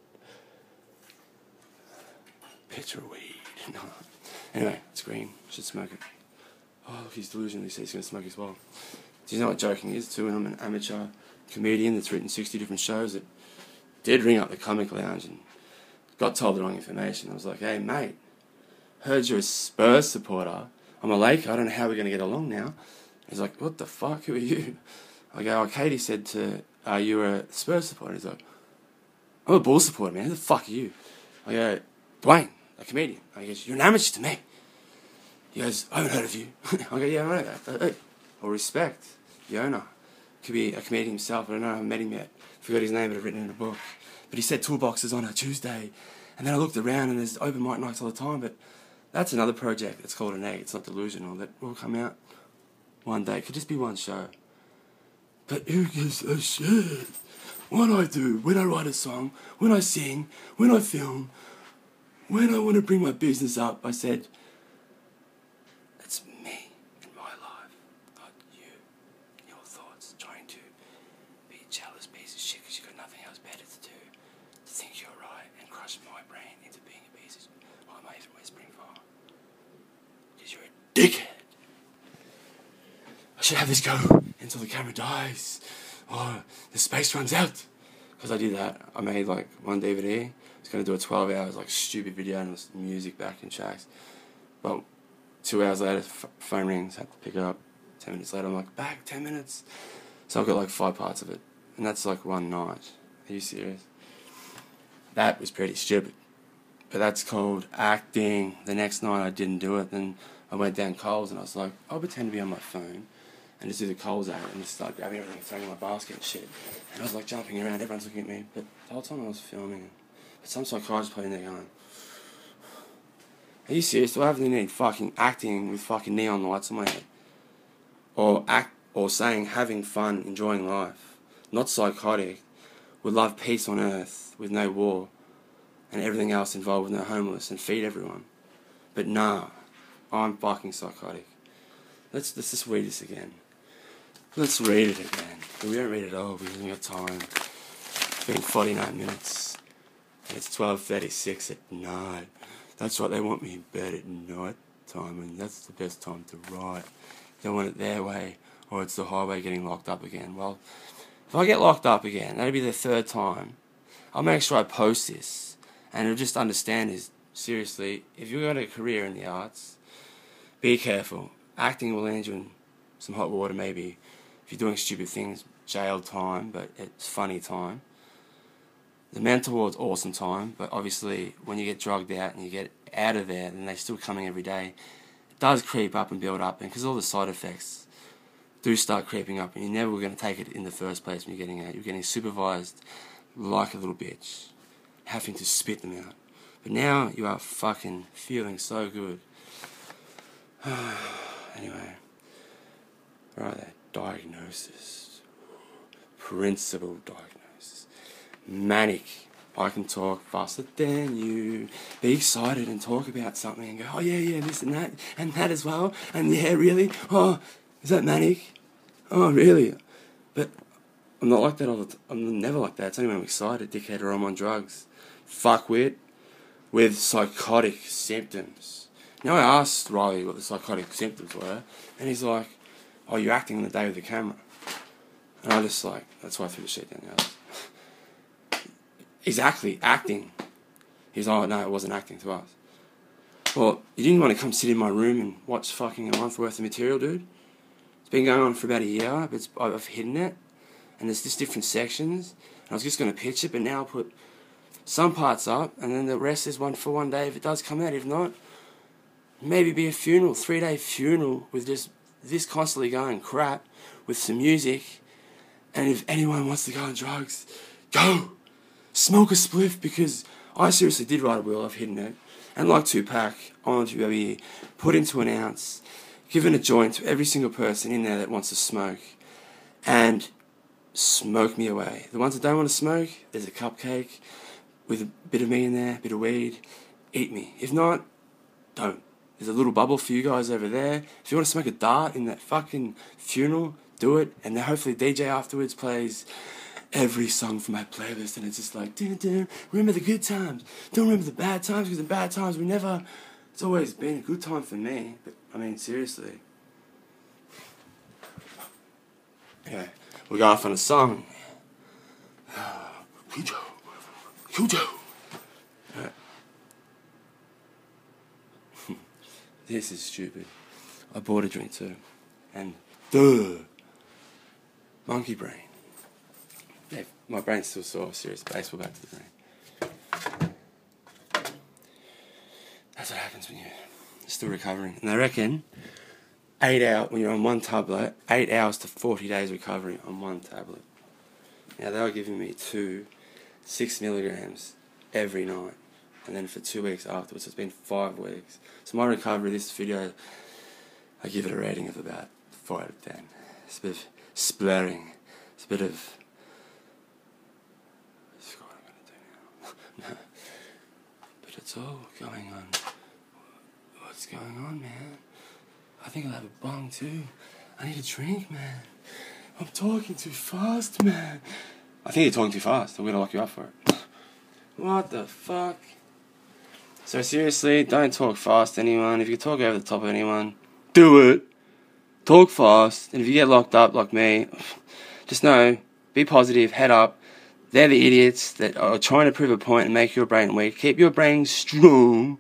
picture of weed. No. Anyway, it's green. Should smoke it. Oh, look, he's delusional. He says he's going to smoke as well. Do you know what joking is too? And I'm an amateur comedian that's written 60 different shows that did ring up the Comic Lounge and got told the wrong information. I was like, hey, mate, heard you're a Spurs supporter. I'm a Laker. I don't know how we're going to get along now. He's like, what the fuck? Who are you? I go, oh, Katie said you're a Spurs supporter. He's like, I'm a Bulls supporter, man. Who the fuck are you? I go, Dwayne, a comedian. I goes, you're an amateur to me. He goes, I haven't heard of you. I go, yeah, I know that. Hey, or respect the owner. Could be a comedian himself. I don't know. I haven't met him yet. Forgot his name, but I've written it in a book. But he said toolboxes on a Tuesday. And then I looked around and there's open mic nights all the time. But that's another project. It's called An Egg. It's not delusional. That will come out one day. It could just be one show. But who gives a shit? What I do, when I write a song, when I sing, when I film, when I want to bring my business up, I said, it's me and my life, not you, your thoughts, trying to be a jealous piece of shit because you've got nothing else better to do, to think you're right and crush my brain into being a piece of shit. Why am I even whispering for? Because you're a dickhead. I should have this go until the camera dies. Oh, the space runs out. Because I did that. I made like one DVD. I was going to do a 12 hours like stupid video and music back in tracks. But 2 hours later, phone rings. Had to pick it up. 10 minutes later, I'm like, back 10 minutes. So I've got like 5 parts of it. And that's like one night. Are you serious? That was pretty stupid. But that's called acting. The next night I didn't do it. Then I went down Coles and I was like, I'll pretend to be on my phone and just do the Coles ad and just start grabbing everything and throwing in my basket and shit. And I was like jumping around, everyone's looking at me. But the whole time I was filming, but some psychiatrist put in there going, are you serious? Do I have to need fucking acting with fucking neon lights on my head? Or saying having fun, enjoying life. Not psychotic. Would love peace on earth with no war and everything else involved with no homeless and feed everyone. But nah, I'm fucking psychotic. Let's just read this again. Let's read it again. We don't read it all because we haven't got time. It's been 49 minutes. And it's 12:36 at night. That's right, they want me in bed at night time, and that's the best time to write. They want it their way, or it's the highway getting locked up again. Well, if I get locked up again, that'll be the 3rd time. I'll make sure I post this And to just understand is, seriously, if you've got a career in the arts, be careful. Acting will land you in some hot water maybe. If you're doing stupid things, jail time, but it's funny time. The mental world's awesome time, but obviously when you get drugged out and you get out of there and they're still coming every day, it does creep up and build up, and because all the side effects do start creeping up, and you're never going to take it in the first place when you're getting out. You're getting supervised like a little bitch, having to spit them out. But now you are fucking feeling so good. Anyway, right there, diagnosis. Principal diagnosis. Manic. I can talk faster than you. Be excited and talk about something and go, oh yeah, this and that as well. And yeah, really? Oh, is that manic? Oh, really? But I'm not like that all the time. I'm never like that. It's only when I'm excited, dickhead, or I'm on drugs. Fuckwit with psychotic symptoms. Now I asked Riley what the psychotic symptoms were, and he's like, oh, you're acting on the day with the camera. And I just like, that's why I threw the shit down the others. Exactly, acting. He's like, oh, no, it wasn't acting to us. Well, you didn't want to come sit in my room and watch fucking a month worth of material, dude. It's been going on for about a year, but I've hidden it. And there's just different sections. And I was just going to pitch it, but now I'll put some parts up, and then the rest is one for one day if it does come out. If not, maybe be a funeral, 3-day funeral with just this constantly going crap with some music. And if anyone wants to go on drugs, go! Smoke a spliff, because I seriously did write a will, I've hidden it. And like Tupac, I want to be put into an ounce, given a joint to every single person in there that wants to smoke, and smoke me away. The ones that don't want to smoke, there's a cupcake with a bit of me in there, a bit of weed, eat me. If not, don't. There's a little bubble for you guys over there. If you want to smoke a dart in that fucking funeral, do it, and then hopefully DJ afterwards plays every song from my playlist, and it's just like, dun, dun, remember the good times, don't remember the bad times, because the bad times we never, it's always been a good time for me. But I mean, seriously. Yeah, we go off on a song. Cujo. Right. This is stupid. I bought a drink too, and monkey brain. Yeah, my brain's still sore. Serious baseball back to the brain. That's what happens when you're still recovering. And they reckon 8 hours, when you're on one tablet, 8 hours to 40 days recovery on one tablet. Now they were giving me 6 milligrams every night, and then for 2 weeks afterwards. So it's been 5 weeks. So my recovery, this video, I give it a rating of about 4 out of 10. It's a bit of splattering. It's a bit of... But it's all going on. What's going on, man? I think I'll have a bong too. I need a drink, man. I'm talking too fast, man. I think you're talking too fast. I'm gonna lock you up for it. What the fuck? So seriously, don't talk fast to anyone. If you talk over the top of anyone, do it. Talk fast. And if you get locked up like me, just know, be positive, head up. They're the idiots that are trying to prove a point and make your brain weak. Keep your brain strong.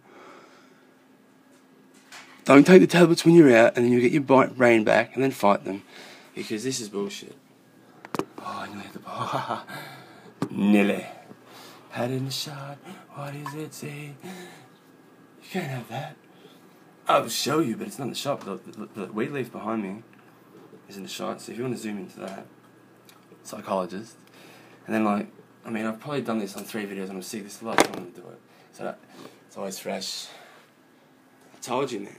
Don't take the tablets when you're out, and then you get your brain back, and then fight them. Because this is bullshit. Oh, I nearly hit the ball. Nearly. Had in the shot. What is it, see? You can't have that. I'll show you, but it's not in the shot. The weed leaf behind me is in the shot. So if you want to zoom into that, psychologist. And then, like, I mean, I've probably done this on 3 videos, and I'm sick. This is the last time I'm going to do it. So that, it's always fresh. I told you, man.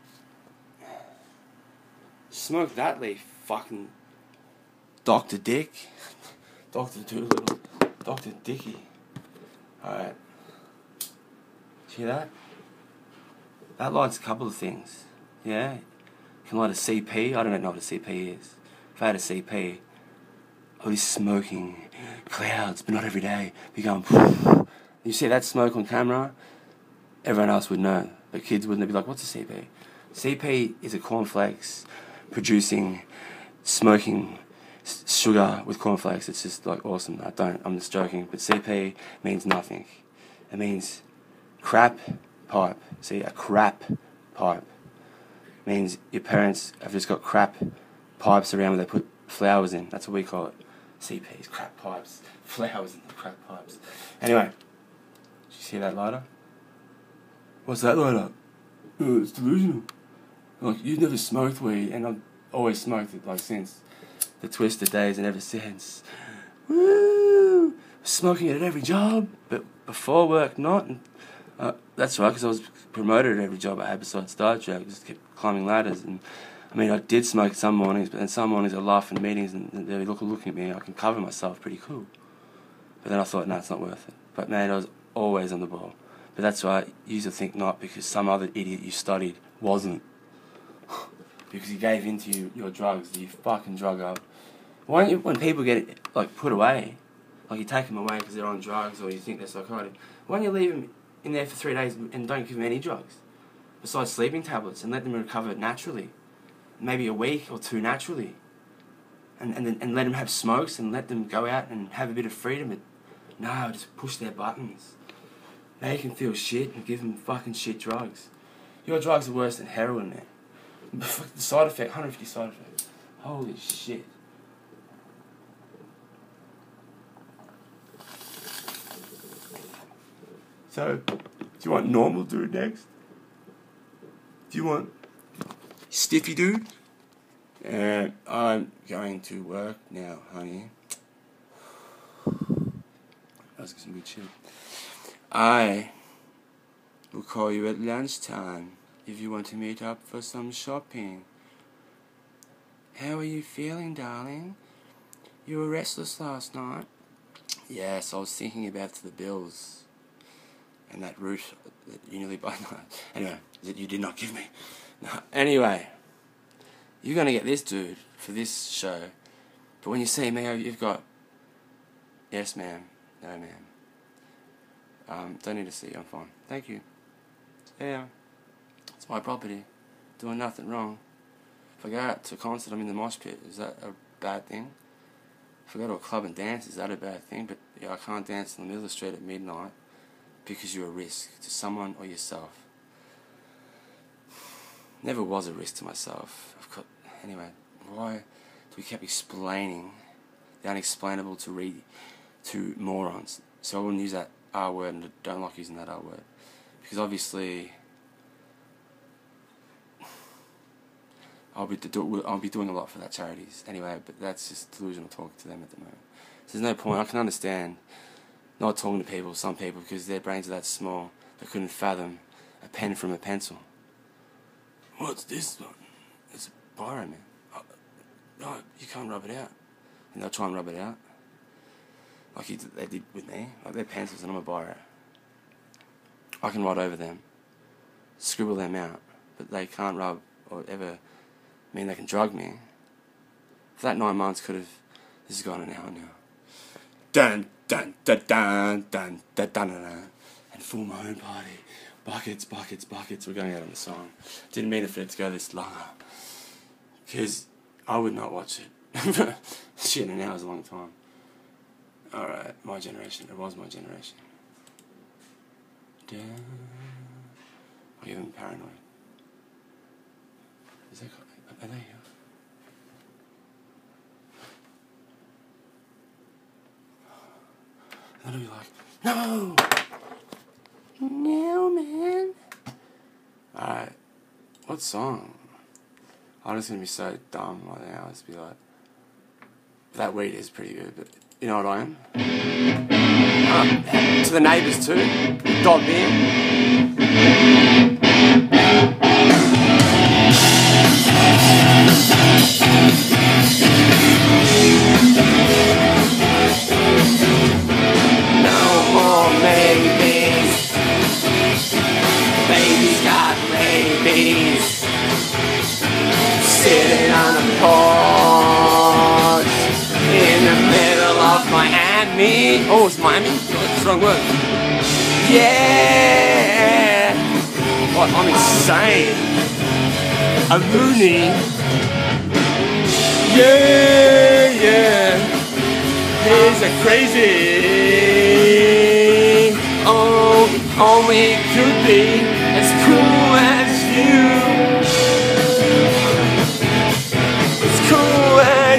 Smoke that leaf, fucking Dr. Dick. Dr. Doolittle. Dr. Dicky. Alright. See that? That lights a couple of things. Yeah? You can light a CP. I don't know what a CP is. If I had a CP, I'd be smoking clouds, but not every day. Be going, you see that smoke on camera, everyone else would know, but kids wouldn't. They'd be like, what's a CP? CP is a cornflakes producing, smoking sugar with cornflakes. It's just like awesome. I'm just joking, but CP means nothing. It means crap pipe. See, a crap pipe means your parents have just got crap pipes around where they put flowers in. That's what we call it. CPs, crap pipes. Flowers in the crap pipes. Anyway, did you see that lighter? What's that lighter? Oh, it's delusional. Like, you've never smoked weed, and I've always smoked it, like, since the Twisted days and ever since. Woo! Smoking it at every job, but before work, not. And, that's right, because I was promoted at every job I had besides Star Trek. I just kept climbing ladders. And I mean, I did smoke some mornings, but then some mornings I laugh in meetings and they're looking at me. I can cover myself pretty cool. But then I thought, no, it's not worth it. But man, I was always on the ball. But that's right, you used to think not, because some other idiot you studied wasn't. Because he gave in to your drugs that you fucking drug up. Why don't you, when people get like put away, like you take them away because they're on drugs or you think they're psychotic, why don't you leave them in there for 3 days and don't give them any drugs besides sleeping tablets and let them recover naturally, maybe a week or 2 naturally, and let them have smokes and let them go out and have a bit of freedom. But no, just push their buttons, make them feel shit and give them fucking shit drugs. Your drugs are worse than heroin, man. The side effect, 150 side effects. Holy shit. So, do you want normal dude next? Do you want stiffy dude? I'm going to work now, honey. That's some good shit. I will call you at lunchtime if you want to meet up for some shopping. How are you feeling, darling? You were restless last night? Yes, I was thinking about the bills. And that route that you nearly bought. Anyway, that you did not give me. No. Anyway, you're going to get this dude for this show. But when you see me, you've got, yes ma'am, no ma'am. Don't need to see you, I'm fine. Thank you. Yeah, it's my property. Doing nothing wrong. If I go out to a concert, I'm in the mosh pit. Is that a bad thing? If I go to a club and dance, is that a bad thing? But yeah, I can't dance in the middle of the street at midnight. Because you're a risk to someone or yourself. Never was a risk to myself. Anyway, why do we keep explaining the unexplainable to morons? So I wouldn't use that R word, and I don't like using that R word. Because obviously I'll be doing a lot for that charities. Anyway, but that's just delusional talk to them at the moment. So there's no point. I can understand not talking to people, some people, because their brains are that small, they couldn't fathom a pen from a pencil. What's this one? It's a biro, man. No, you can't rub it out. And they'll try and rub it out. Like they did with me. Like they're pencils and I'm a biro. I can write over them, scribble them out, but they can't rub or ever mean they can drug me. For that 9 months could have, this has gone an hour now. Dun dun dun dun dun dun dun dun, and full my own party. Buckets, buckets, buckets. We're going out on the song. Didn't mean for it to go this long, because I would not watch it. Shit, an hour's a long time. Alright, my generation. It was my generation. I'm even paranoid. Is that? Are they here? And I'll be like, no! No, man. Alright, what song? I'm just gonna be so dumb right now. I'll just be like, that weed is pretty good, but you know what I am? To the neighbours too. Dot in. No more maybes. Baby's got rabies. Sitting on the porch in the middle of Miami. Oh, it's Miami? That's the wrong word. Yeah! What, I'm insane. I'm loony. Yeah, yeah. He's a crazy. Oh, Only could be as cool as you. As cool as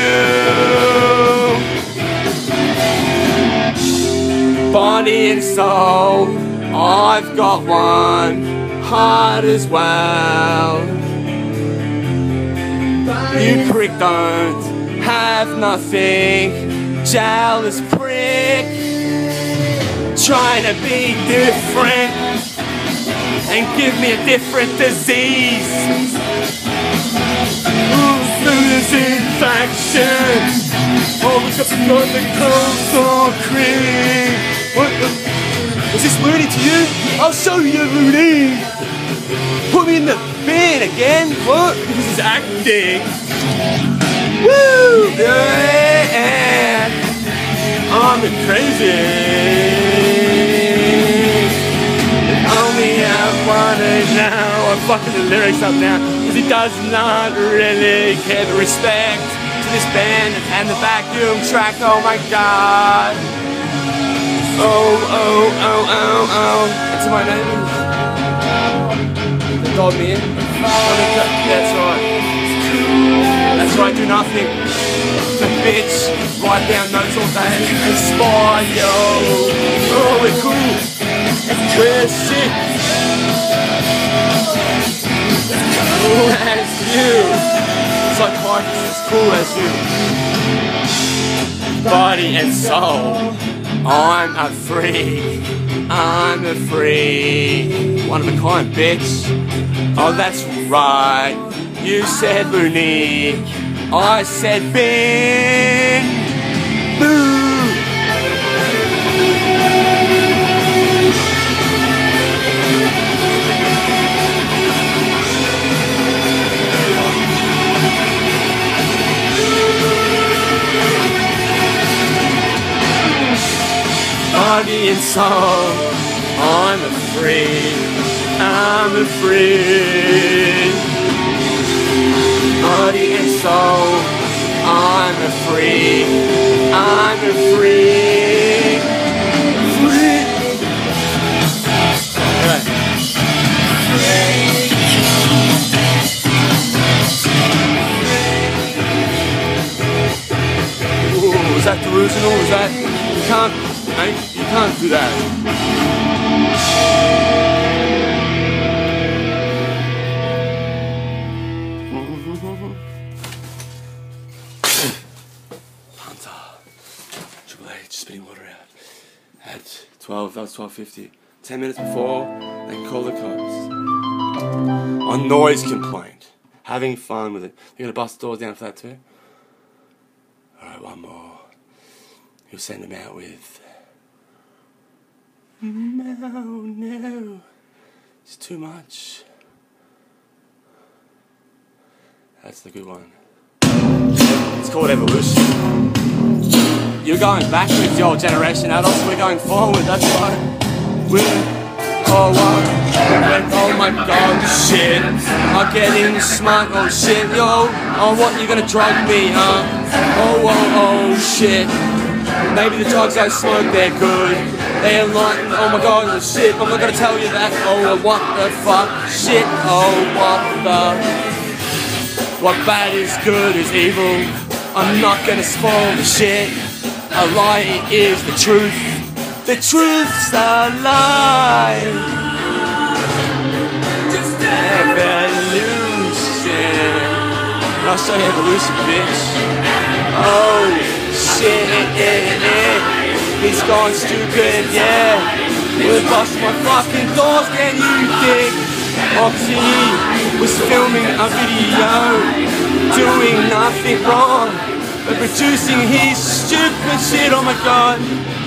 you. Body and soul, I've got one. Heart as well. You prick don't have nothing. Jealous prick, trying to be different and give me a different disease. This infection. Oh, look up the cold or cream. What the? Is this loony to you? I'll show you loony. Put me in the bin again. What? This is acting. Woo! Yeah. I'm crazy. Only have one and now I'm fucking the lyrics up now because he does not really give respect to this band and the vacuum track. Oh my god. Oh, oh, oh, oh, oh. That's my name. They told me in. That's right. That's right, do nothing. The bitch, write down notes all day. Inspire. Oh, we're cool. We're sick. Cool as you. It's like Mike, it's cool as you. Body and soul. I'm a freak. I'm a freak. One of a kind, bitch. Oh, that's right. You said Lunique. I said Ben. Boo. Body and soul, I'm a freak. I'm a freak. Body and soul, I'm a freak. I'm a freak. Freak. Ooh, is that delusional? Is that? You can't, mate, you can't do that. Spitting water out at 12, that was 12:50. 10 minutes before they called the cops. On noise complaint. Having fun with it. They're gonna bust the doors down for that too? Alright, one more. He'll send them out with no. It's too much. That's the good one. It's called evolution. You're going backwards, your generation adults. We're going forward, that's right. Oh my god, shit. I'm getting smart, oh shit, yo. Oh, what, you gonna drug me, huh? Oh, shit. Maybe the drugs I smoke, they're good. They enlighten, oh my god, oh shit. I'm not gonna tell you that, oh, what the fuck, shit. Oh, what the. What bad is good is evil. I'm not gonna spoil the shit. A lie is the truth. The truth's a lie. Just evolution. I'll show you evolution, bitch. Oh shit, he's gone stupid, yeah. We'll bust my fucking doors, can you dig? Oxy was filming a video, doing nothing wrong. But producing his stupid shit, oh my god.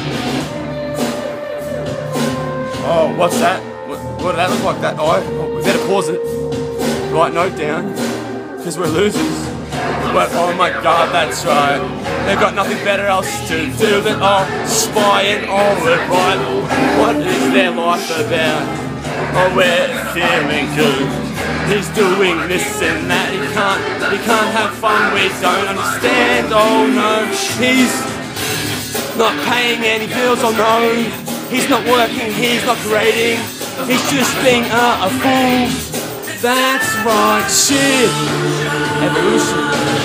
Oh, what's that? What did that look like, that eye? Oh, we better pause it. Write note down, because we're losers. But oh my god, that's right. They've got nothing better else to do than spy and right. What is their life about? Oh, we're feeling good. He's doing this and that. He can't have fun. We don't understand. Oh no, he's not paying any bills. Oh no, He's not working, he's not grading, he's just being a fool. That's right, shit. Evolution.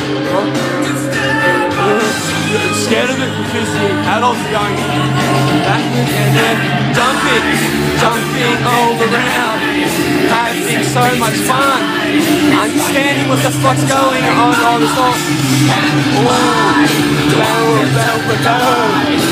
Scared of it because the adults are going backwards and then jumping all around, having so much fun, understanding what the fuck's going on. Oh, the song. Oh,